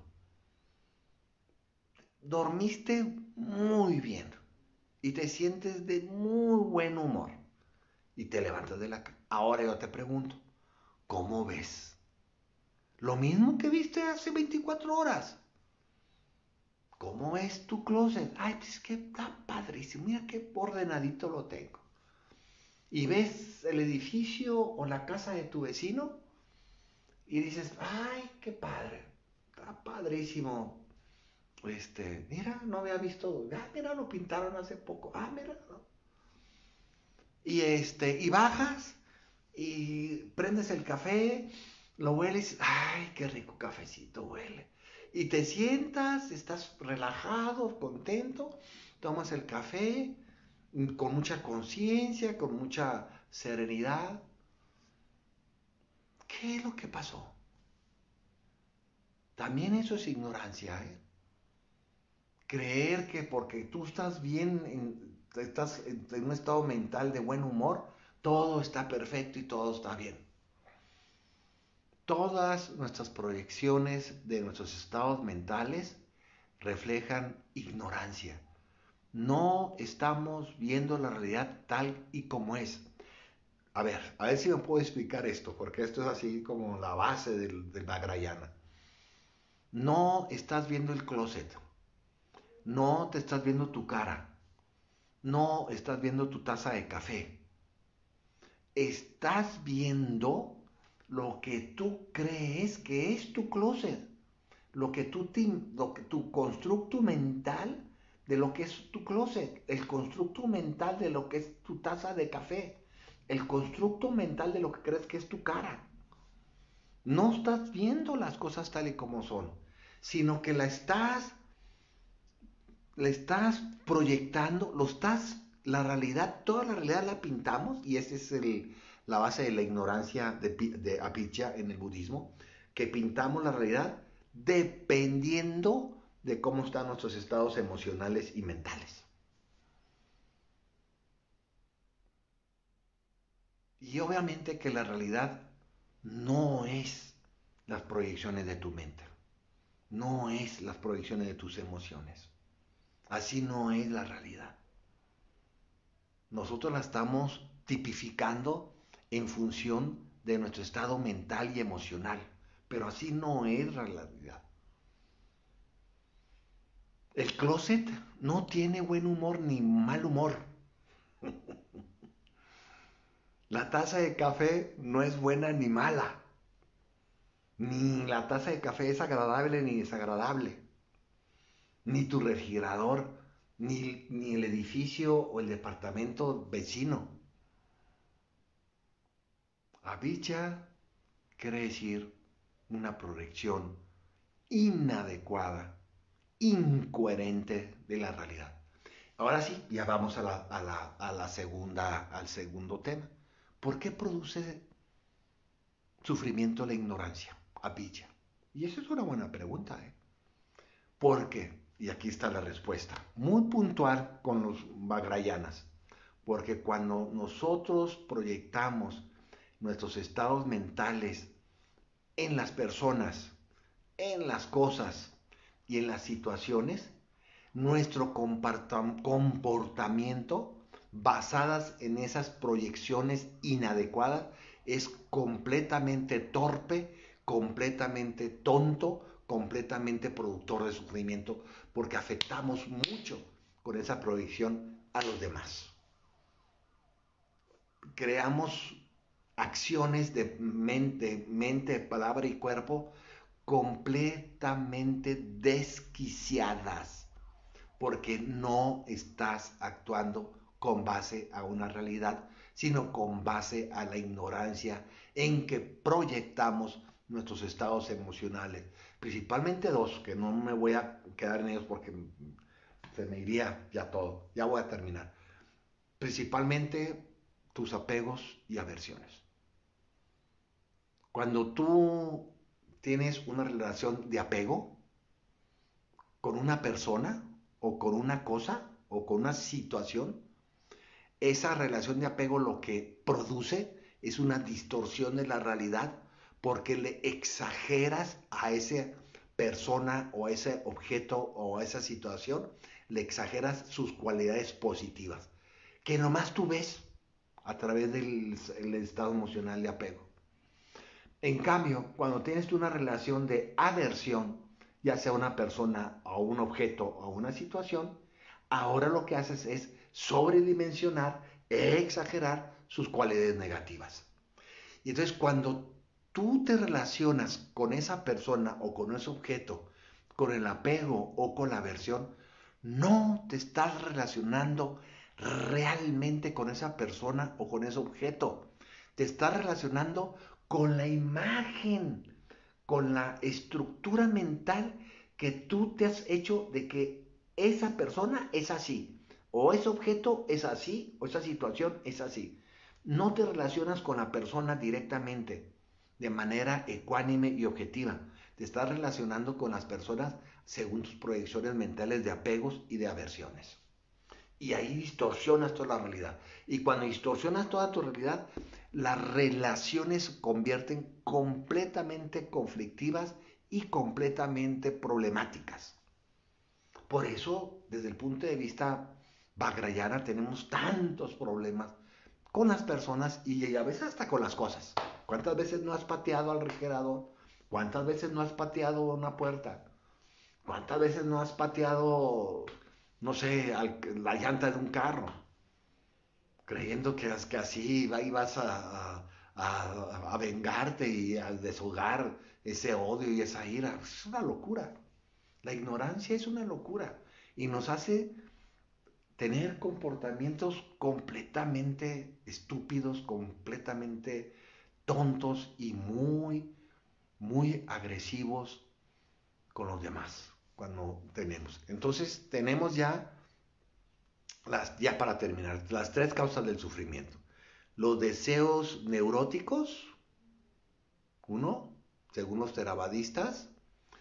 Dormiste muy bien y te sientes de muy buen humor. Y te levantas de la cama. Ahora yo te pregunto, ¿cómo ves? Lo mismo que viste hace veinticuatro horas. ¿Cómo ves tu closet? Ay, pues es que está padrísimo. Mira qué ordenadito lo tengo. Y ves el edificio o la casa de tu vecino y dices, ay, qué padre. Está padrísimo. Este, mira, no había visto. Ah, mira, lo pintaron hace poco. Ah, mira, ¿no? Y este, y bajas y prendes el café, lo hueles, ay, qué rico cafecito huele. Y te sientas, estás relajado, contento, tomas el café con mucha conciencia, con mucha serenidad. ¿Qué es lo que pasó? También eso es ignorancia, ¿eh? Creer que porque tú estás bien, en, estás en un estado mental de buen humor, todo está perfecto y todo está bien. Todas nuestras proyecciones de nuestros estados mentales reflejan ignorancia. No estamos viendo la realidad tal y como es. A ver, a ver si me puedo explicar esto, porque esto es así como la base del, de la Grayana. No estás viendo el closet, no te estás viendo tu cara, no estás viendo tu taza de café, estás viendo lo que tú crees que es tu closet, lo que tú te, lo que, tu constructo mental de lo que es tu closet, el constructo mental de lo que es tu taza de café, el constructo mental de lo que crees que es tu cara. No estás viendo las cosas tal y como son, sino que la estás, la estás proyectando, lo estás, la realidad, toda la realidad la pintamos, y esa es el, la base de la ignorancia de, de Avijja en el budismo, que pintamos la realidad dependiendo de cómo están nuestros estados emocionales y mentales. Y obviamente que la realidad no es las proyecciones de tu mente, no es las proyecciones de tus emociones. Así no es la realidad. Nosotros la estamos tipificando en función de nuestro estado mental y emocional, pero así no es la realidad. El closet no tiene buen humor ni mal humor. La taza de café no es buena ni mala. Ni la taza de café es agradable ni desagradable. Ni tu refrigerador, ni, ni el edificio o el departamento vecino. Avijja quiere decir una proyección inadecuada, incoherente de la realidad. Ahora sí, ya vamos a la, a la, a la segunda, al segundo tema. ¿Por qué produce sufrimiento la ignorancia? Avijja. Y esa es una buena pregunta, ¿eh? ¿Por qué? Y aquí está la respuesta, muy puntual con los Vajrayanas. Porque cuando nosotros proyectamos nuestros estados mentales en las personas, en las cosas y en las situaciones, nuestro comportamiento basadas en esas proyecciones inadecuadas es completamente torpe, completamente tonto, completamente productor de sufrimiento, porque afectamos mucho con esa proyección a los demás. Creamos acciones de mente, mente, palabra y cuerpo completamente desquiciadas, porque no estás actuando con base a una realidad, sino con base a la ignorancia en que proyectamos nuestros estados emocionales. Principalmente dos, que no me voy a quedar en ellos porque se me iría ya todo. Ya voy a terminar. Principalmente tus apegos y aversiones. Cuando tú tienes una relación de apego con una persona o con una cosa o con una situación, esa relación de apego lo que produce es una distorsión de la realidad, porque le exageras a esa persona o a ese objeto o a esa situación, le exageras sus cualidades positivas, que nomás tú ves a través del el estado emocional de apego. En cambio, cuando tienes tú una relación de aversión, ya sea una persona o un objeto o una situación, ahora lo que haces es sobredimensionar e exagerar sus cualidades negativas. Y entonces cuando tú te relacionas con esa persona o con ese objeto, con el apego o con la aversión, no te estás relacionando realmente con esa persona o con ese objeto. Te estás relacionando con la imagen, con la estructura mental que tú te has hecho de que esa persona es así, o ese objeto es así, o esa situación es así. No te relacionas con la persona directamente, de manera ecuánime y objetiva. Te estás relacionando con las personas según tus proyecciones mentales de apegos y de aversiones. Y ahí distorsionas toda la realidad. Y cuando distorsionas toda tu realidad, las relaciones se convierten completamente conflictivas y completamente problemáticas. Por eso, desde el punto de vista Vajrayana, tenemos tantos problemas con las personas y a veces hasta con las cosas. ¿Cuántas veces no has pateado al refrigerador? ¿Cuántas veces no has pateado una puerta? ¿Cuántas veces no has pateado, no sé, al- la llanta de un carro? Creyendo que, que así ibas a, a, a, a vengarte y a deshogar ese odio y esa ira. Es una locura. La ignorancia es una locura y nos hace tener comportamientos completamente estúpidos, completamente tontos y muy, muy agresivos con los demás cuando tenemos. Entonces tenemos ya, las, ya para terminar, las tres causas del sufrimiento. Los deseos neuróticos, uno, según los terabadistas,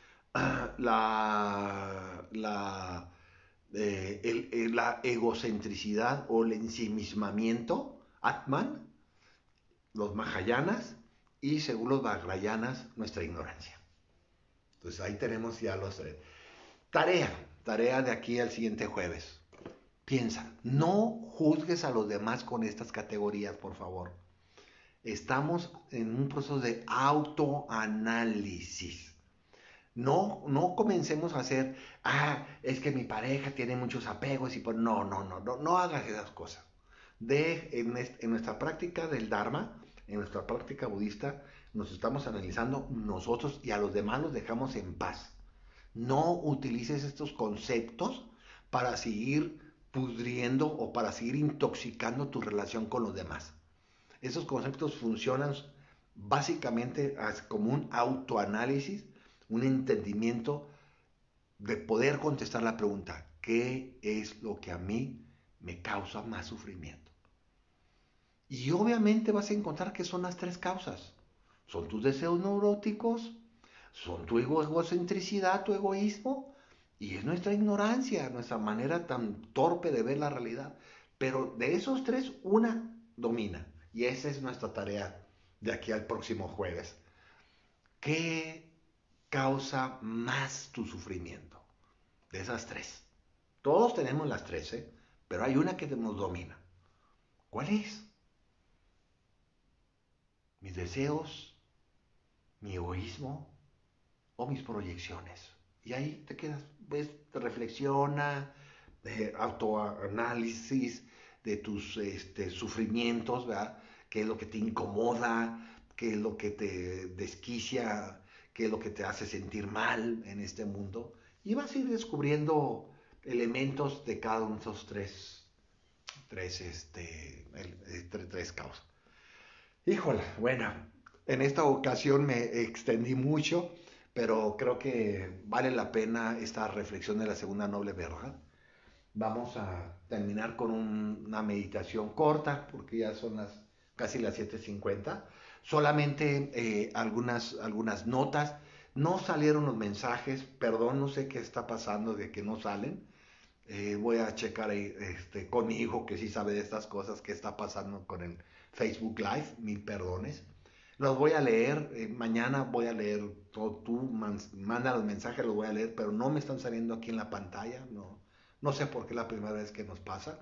la, la, eh, el, el, la egocentricidad o el ensimismamiento, Atman, los Mahayanas, y según los Vajrayanas, nuestra ignorancia. Entonces ahí tenemos ya los tres. Tarea, tarea de aquí al siguiente jueves. Piensa, no juzgues a los demás con estas categorías, por favor. Estamos en un proceso de autoanálisis. No, no comencemos a hacer, ah, es que mi pareja tiene muchos apegos y pues no, no, no, no, no hagas esas cosas. De, en, en nuestra práctica del Dharma, en nuestra práctica budista, nos estamos analizando nosotros y a los demás los dejamos en paz. No utilices estos conceptos para seguir pudriendo o para seguir intoxicando tu relación con los demás. Esos conceptos funcionan básicamente como un autoanálisis, un entendimiento de poder contestar la pregunta, ¿qué es lo que a mí me causa más sufrimiento? Y obviamente vas a encontrar que son las tres causas. Son tus deseos neuróticos, son tu egocentricidad, tu egoísmo, y es nuestra ignorancia, nuestra manera tan torpe de ver la realidad. Pero de esos tres, una domina. Y esa es nuestra tarea de aquí al próximo jueves. ¿Qué causa más tu sufrimiento? De esas tres. Todos tenemos las tres, ¿eh? Pero hay una que nos domina. ¿Cuál es? ¿Mis deseos? ¿Mi egoísmo? ¿O mis proyecciones? Y ahí te quedas, ves, te reflexiona, de autoanálisis de tus este, sufrimientos, ¿verdad? ¿Qué es lo que te incomoda? ¿Qué es lo que te desquicia? ¿Qué es lo que te hace sentir mal en este mundo? Y vas a ir descubriendo elementos de cada uno de esos tres, tres, este, el, tres, tres causas. Híjola, bueno, en esta ocasión me extendí mucho, pero creo que vale la pena esta reflexión de la segunda noble verdad. Vamos a terminar con un, una meditación corta, porque ya son las casi las siete cincuenta. Solamente eh, algunas, algunas notas. No salieron los mensajes, perdón, no sé qué está pasando de que no salen. Eh, voy a checar ahí este, con mi hijo que sí sabe de estas cosas, qué está pasando con el Facebook Live, mil perdones. Los voy a leer, eh, mañana voy a leer, todo, tú man, manda los mensajes, los voy a leer, pero no me están saliendo aquí en la pantalla, no, no sé por qué es la primera vez que nos pasa.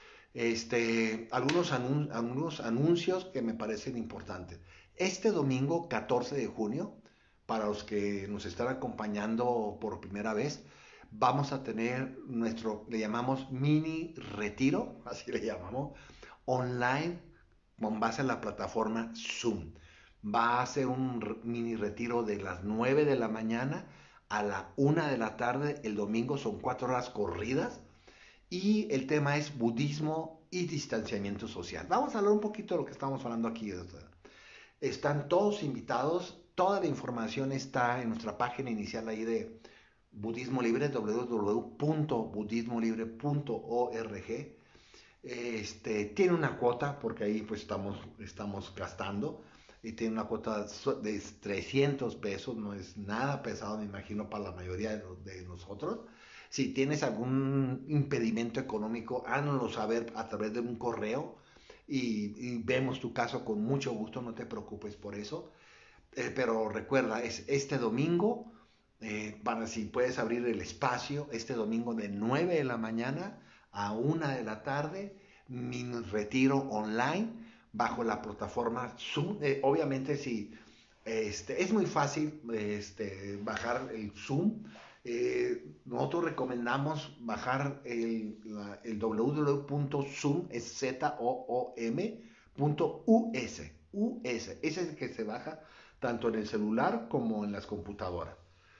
Este, algunos, anun algunos anuncios que me parecen importantes. Este domingo catorce de junio, para los que nos están acompañando por primera vez, vamos a tener nuestro, le llamamos mini retiro, así le llamamos, online con base en la plataforma Zoom. Va a ser un mini retiro de las nueve de la mañana a la una de la tarde. El domingo son cuatro horas corridas y el tema es budismo y distanciamiento social. Vamos a hablar un poquito de lo que estamos hablando aquí. Están todos invitados, toda la información está en nuestra página inicial ahí de Budismo Libre, w w w punto budismo libre punto org. Este, tiene una cuota, porque ahí pues estamos, estamos gastando, y tiene una cuota de trescientos pesos, no es nada pesado, me imagino, para la mayoría de, de nosotros. Si tienes algún impedimento económico, háganoslo saber a través de un correo y, y vemos tu caso con mucho gusto, no te preocupes por eso. Eh, pero recuerda, es este domingo, eh, para si puedes abrir el espacio, este domingo de nueve de la mañana a una de la tarde, mi retiro online bajo la plataforma Zoom. Eh, obviamente si este, es muy fácil este, bajar el Zoom. Eh, nosotros recomendamos bajar el, la, el w w w punto zoom, es Z O O M, punto U S. U S. Ese es el que se baja tanto en el celular como en las computadoras.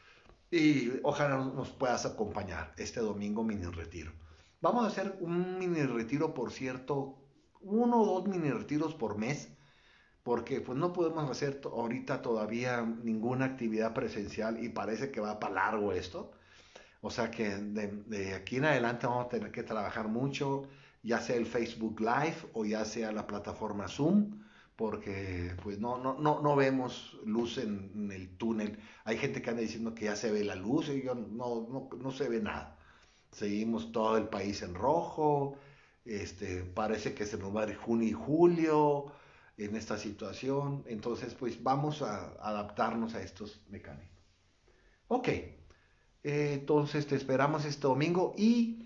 Y ojalá nos puedas acompañar este domingo mini retiro. Vamos a hacer un mini retiro, por cierto, uno o dos mini retiros por mes, porque pues no podemos hacer ahorita todavía ninguna actividad presencial y parece que va para largo esto. O sea que de, de aquí en adelante vamos a tener que trabajar mucho, ya sea el Facebook Live o ya sea la plataforma Zoom, porque pues no, no, no, no vemos luz en, en el túnel. Hay gente que anda diciendo que ya se ve la luz y yo no, no, no se ve nada. Seguimos todo el país en rojo, este, parece que se nos va a ir junio y julio en esta situación, entonces pues vamos a adaptarnos a estos mecanismos. Ok, eh, entonces te esperamos este domingo y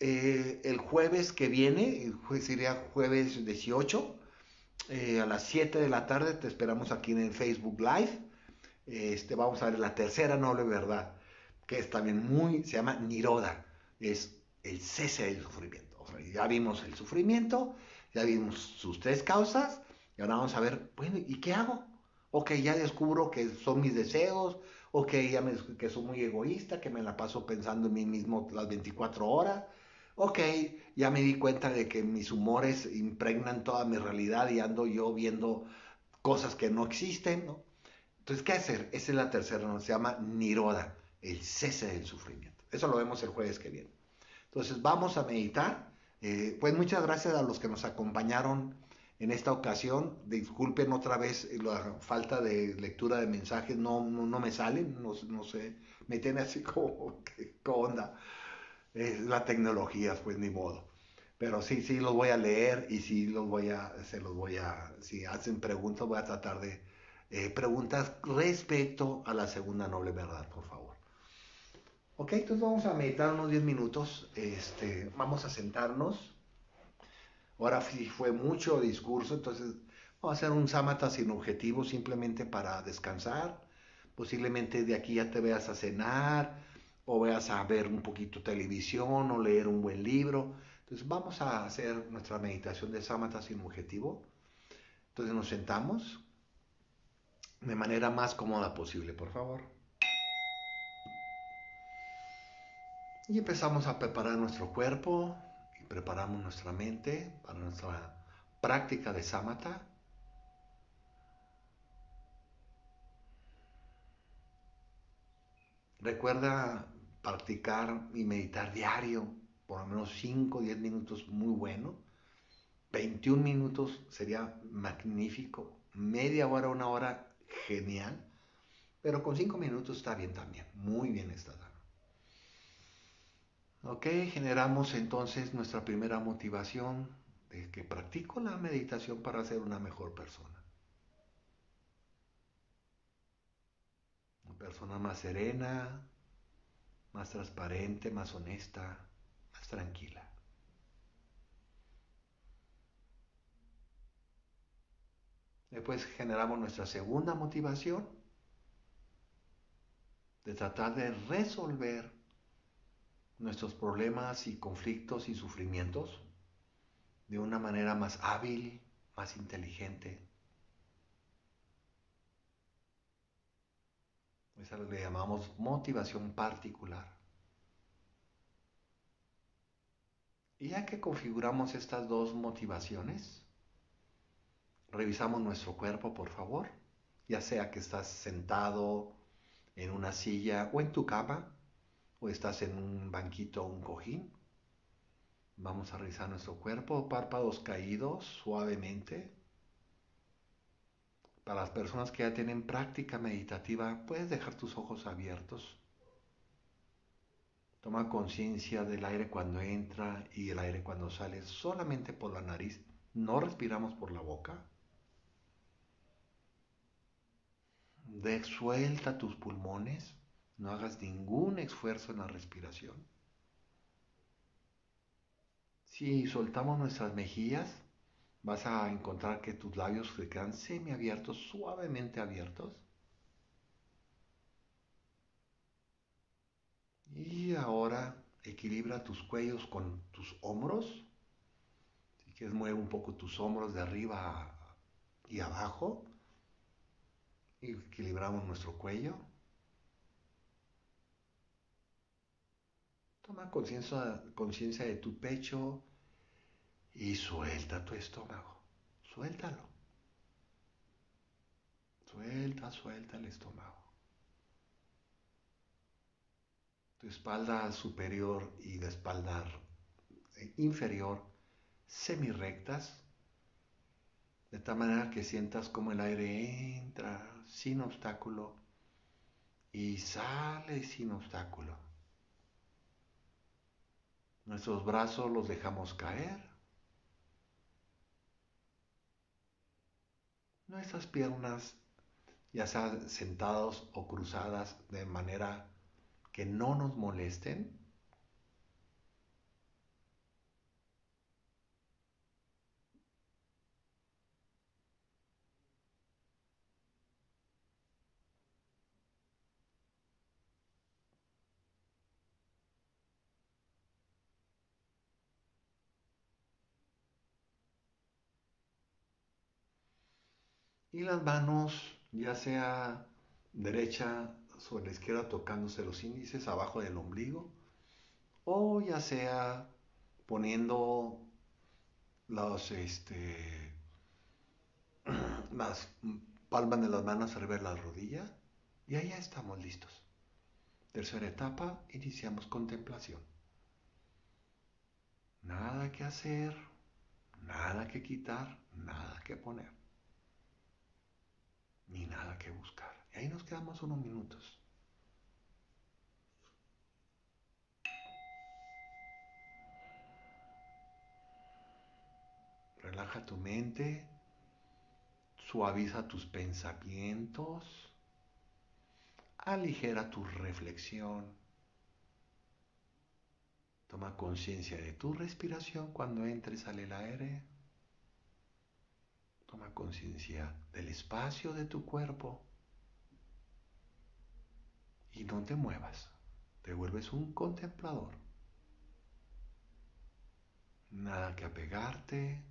eh, el jueves que viene, el jue- sería jueves dieciocho, eh, a las siete de la tarde te esperamos aquí en el Facebook Live. Este, vamos a ver la tercera noble verdad, que es también muy, se llama Niroda, es el cese del sufrimiento. O sea, ya vimos el sufrimiento, ya vimos sus tres causas, y ahora vamos a ver, bueno, ¿y qué hago? Ok, ya descubro que son mis deseos, ok, ya me, que soy muy egoísta, que me la paso pensando en mí mismo las veinticuatro horas, ok, ya me di cuenta de que mis humores impregnan toda mi realidad y ando yo viendo cosas que no existen, ¿no? Entonces, ¿qué hacer? Esa es la tercera, ¿no? Se llama Niroda, el cese del sufrimiento. Eso lo vemos el jueves que viene. Entonces, vamos a meditar. Eh, pues muchas gracias a los que nos acompañaron en esta ocasión. Disculpen otra vez la falta de lectura de mensajes, no, no, no me salen, no, no sé, me tiene así como, ¿qué onda? Es la tecnología, pues ni modo. Pero sí, sí los voy a leer y sí los voy a, se los voy a, si hacen preguntas, voy a tratar de eh, preguntas respecto a la segunda noble verdad, por favor. Ok, entonces vamos a meditar unos diez minutos. Este, vamos a sentarnos. Ahora sí fue mucho discurso, entonces vamos a hacer un sámata sin objetivo, simplemente para descansar. Posiblemente de aquí ya te veas a cenar o veas a ver un poquito televisión o leer un buen libro. Entonces vamos a hacer nuestra meditación de sámata sin objetivo. Entonces nos sentamos de manera más cómoda posible, por favor. Y empezamos a preparar nuestro cuerpo y preparamos nuestra mente para nuestra práctica de sámata. Recuerda practicar y meditar diario, por lo menos cinco o diez minutos, muy bueno. veintiún minutos sería magnífico. Media hora, una hora, genial. Pero con cinco minutos está bien también. Muy bien está. Ok, generamos entonces nuestra primera motivación de que practico la meditación para ser una mejor persona. Una persona más serena, más transparente, más honesta, más tranquila. Después generamos nuestra segunda motivación de tratar de resolver nuestros problemas y conflictos y sufrimientos de una manera más hábil, más inteligente. Esa le llamamos motivación particular. Y ya que configuramos estas dos motivaciones, revisamos nuestro cuerpo, por favor, ya sea que estás sentado en una silla o en tu cama, o estás en un banquito o un cojín. Vamos a revisar nuestro cuerpo, párpados caídos suavemente. Para las personas que ya tienen práctica meditativa, puedes dejar tus ojos abiertos. Toma conciencia del aire cuando entra y el aire cuando sale solamente por la nariz. No respiramos por la boca. De, suelta tus pulmones. No hagas ningún esfuerzo en la respiración. Si soltamos nuestras mejillas, vas a encontrar que tus labios se quedan semiabiertos, suavemente abiertos. Y ahora equilibra tus cuellos con tus hombros. Si quieres, mueve un poco tus hombros de arriba y abajo. Y equilibramos nuestro cuello. Toma conciencia conciencia de tu pecho y suelta tu estómago. Suéltalo. Suelta, suelta el estómago. Tu espalda superior y la espalda inferior semi-rectas, de tal manera que sientas como el aire entra sin obstáculo y sale sin obstáculo. Nuestros brazos los dejamos caer. Nuestras piernas, ya sean sentados o cruzadas, de manera que no nos molesten. Y las manos, ya sea derecha sobre la izquierda tocándose los índices abajo del ombligo, o ya sea poniendo los, este, las palmas de las manos arriba de la rodilla, y ahí ya estamos listos. Tercera etapa, iniciamos contemplación. Nada que hacer, nada que quitar, nada que poner, ni nada que buscar. Y ahí nos quedamos unos minutos. Relaja tu mente, suaviza tus pensamientos, aligera tu reflexión. Toma conciencia de tu respiración cuando entre y sale el aire. Toma conciencia del espacio de tu cuerpo y no te muevas. Te vuelves un contemplador. Nada que apegarte,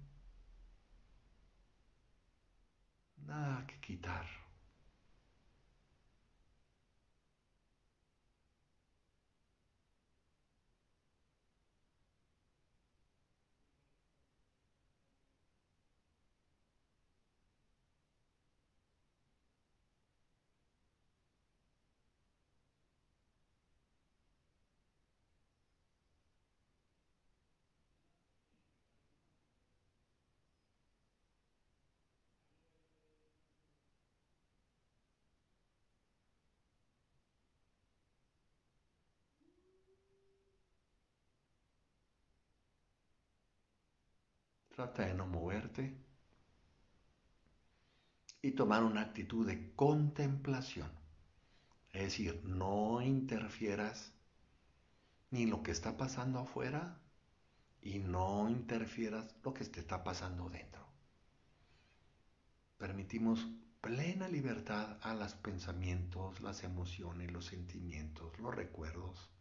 nada que quitar. Trata de no moverte y tomar una actitud de contemplación. Es decir, no interfieras ni lo que está pasando afuera y no interfieras lo que te está pasando dentro. Permitimos plena libertad a los pensamientos, las emociones, los sentimientos, los recuerdos.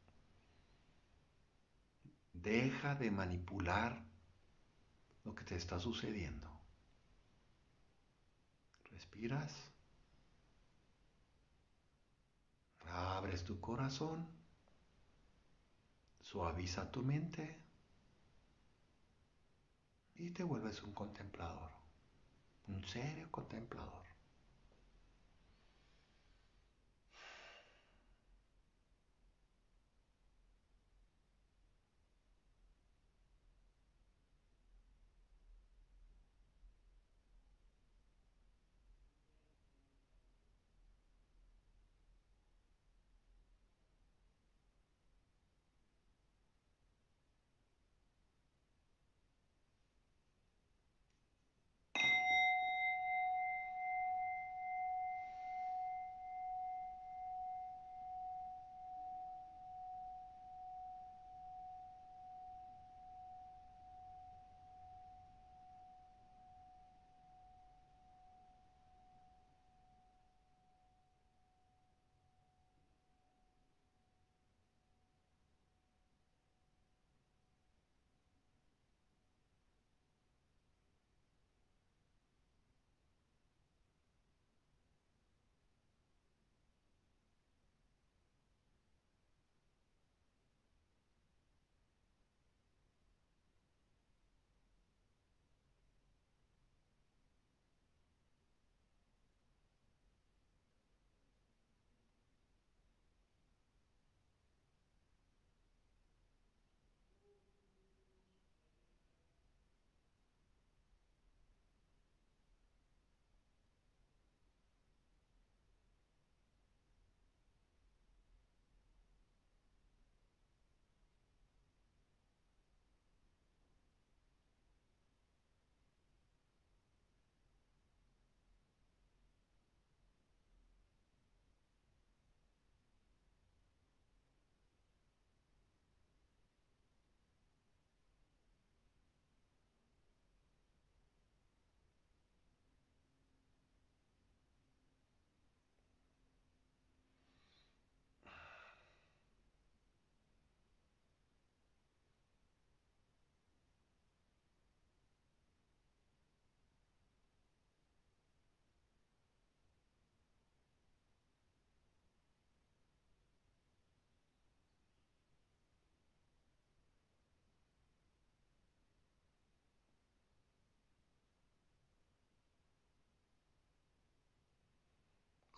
Deja de manipular lo que te está sucediendo. Respiras, abres tu corazón, suaviza tu mente y te vuelves un contemplador, un serio contemplador.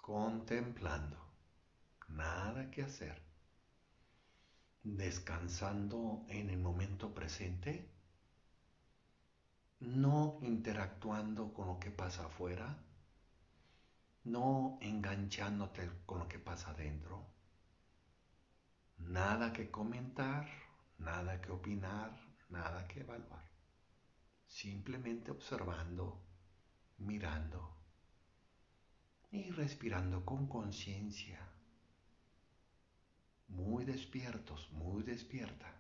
contemplando, nada que hacer, descansando en el momento presente, no interactuando con lo que pasa afuera, no enganchándote con lo que pasa adentro, nada que comentar, nada que opinar, nada que evaluar, simplemente observando, mirando y respirando con conciencia, muy despiertos, muy despierta.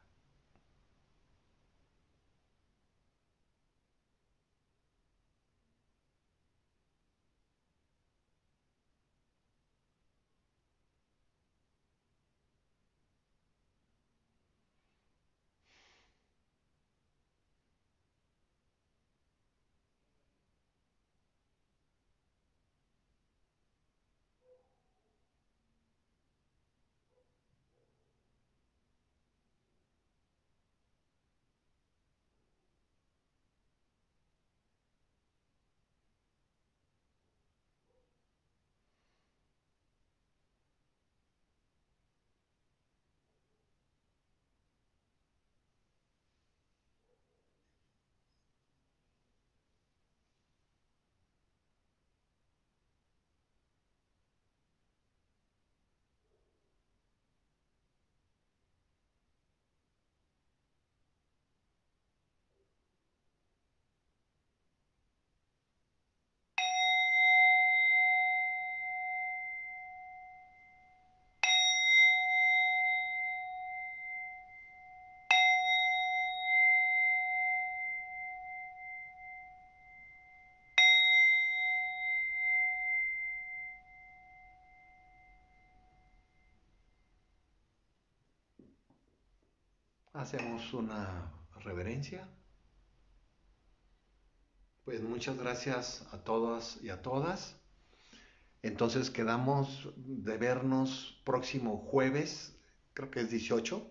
Hacemos una reverencia. Pues muchas gracias a todas y a todas. Entonces quedamos de vernos próximo jueves, creo que es dieciocho,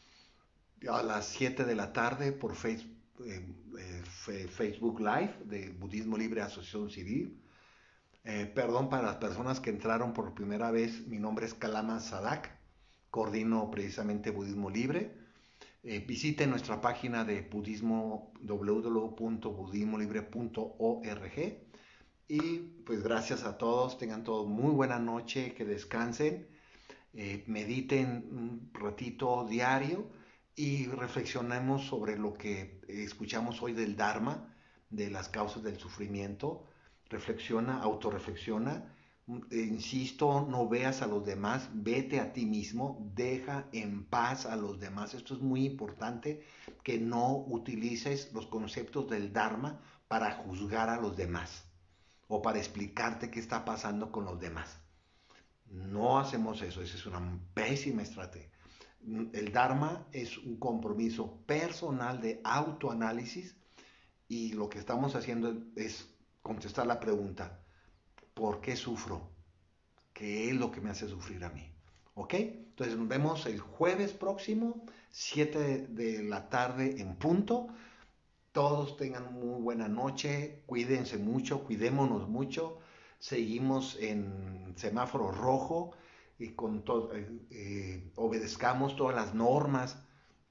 a las siete de la tarde por face- eh, eh, Facebook Live de Budismo Libre Asociación Civil. Eh, perdón para las personas que entraron por primera vez, mi nombre es Kalama Sadak, coordino precisamente Budismo Libre. Eh, visiten nuestra página de budismo w w w punto budismo libre punto org. Y pues gracias a todos, tengan todos muy buena noche, que descansen, eh, mediten un ratito diario y reflexionemos sobre lo que escuchamos hoy del Dharma, de las causas del sufrimiento. Reflexiona, autorreflexiona. Eh, insisto, no veas a los demás, vete a ti mismo, deja en paz a los demás. Esto es muy importante, que no utilices los conceptos del Dharma para juzgar a los demás o para explicarte qué está pasando con los demás. No hacemos eso, esa es una pésima estrategia. El Dharma es un compromiso personal de autoanálisis y lo que estamos haciendo es contestar la pregunta, ¿por qué sufro? ¿Qué es lo que me hace sufrir a mí? ¿Ok? Entonces nos vemos el jueves próximo, siete de la tarde en punto. Todos tengan muy buena noche, cuídense mucho, cuidémonos mucho. Seguimos en semáforo rojo y con todo, eh, eh, obedezcamos todas las normas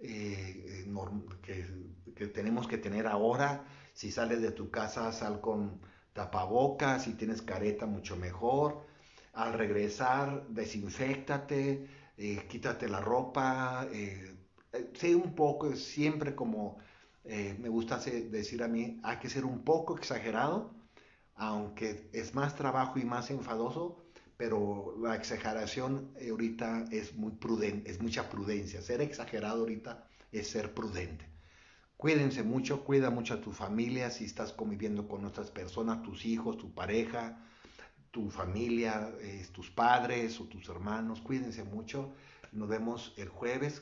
eh, norm que, que tenemos que tener ahora. Si sales de tu casa, sal con tapabocas, si tienes careta, mucho mejor. Al regresar, desinféctate, eh, quítate la ropa, eh, eh, sé un poco, siempre como eh, me gusta decir a mí, hay que ser un poco exagerado, aunque es más trabajo y más enfadoso, pero la exageración eh, ahorita es muy prudente, es mucha prudencia. Ser exagerado ahorita es ser prudente. Cuídense mucho, cuida mucho a tu familia, si estás conviviendo con otras personas, tus hijos, tu pareja, tu familia, eh, tus padres o tus hermanos, cuídense mucho. Nos vemos el jueves.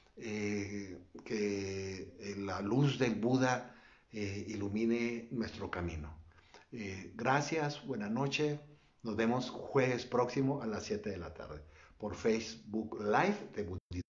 Eh, que eh, la luz del Buda eh, ilumine nuestro camino. Eh, gracias, buena noche. Nos vemos jueves próximo a las siete de la tarde por Facebook Live de Budismo.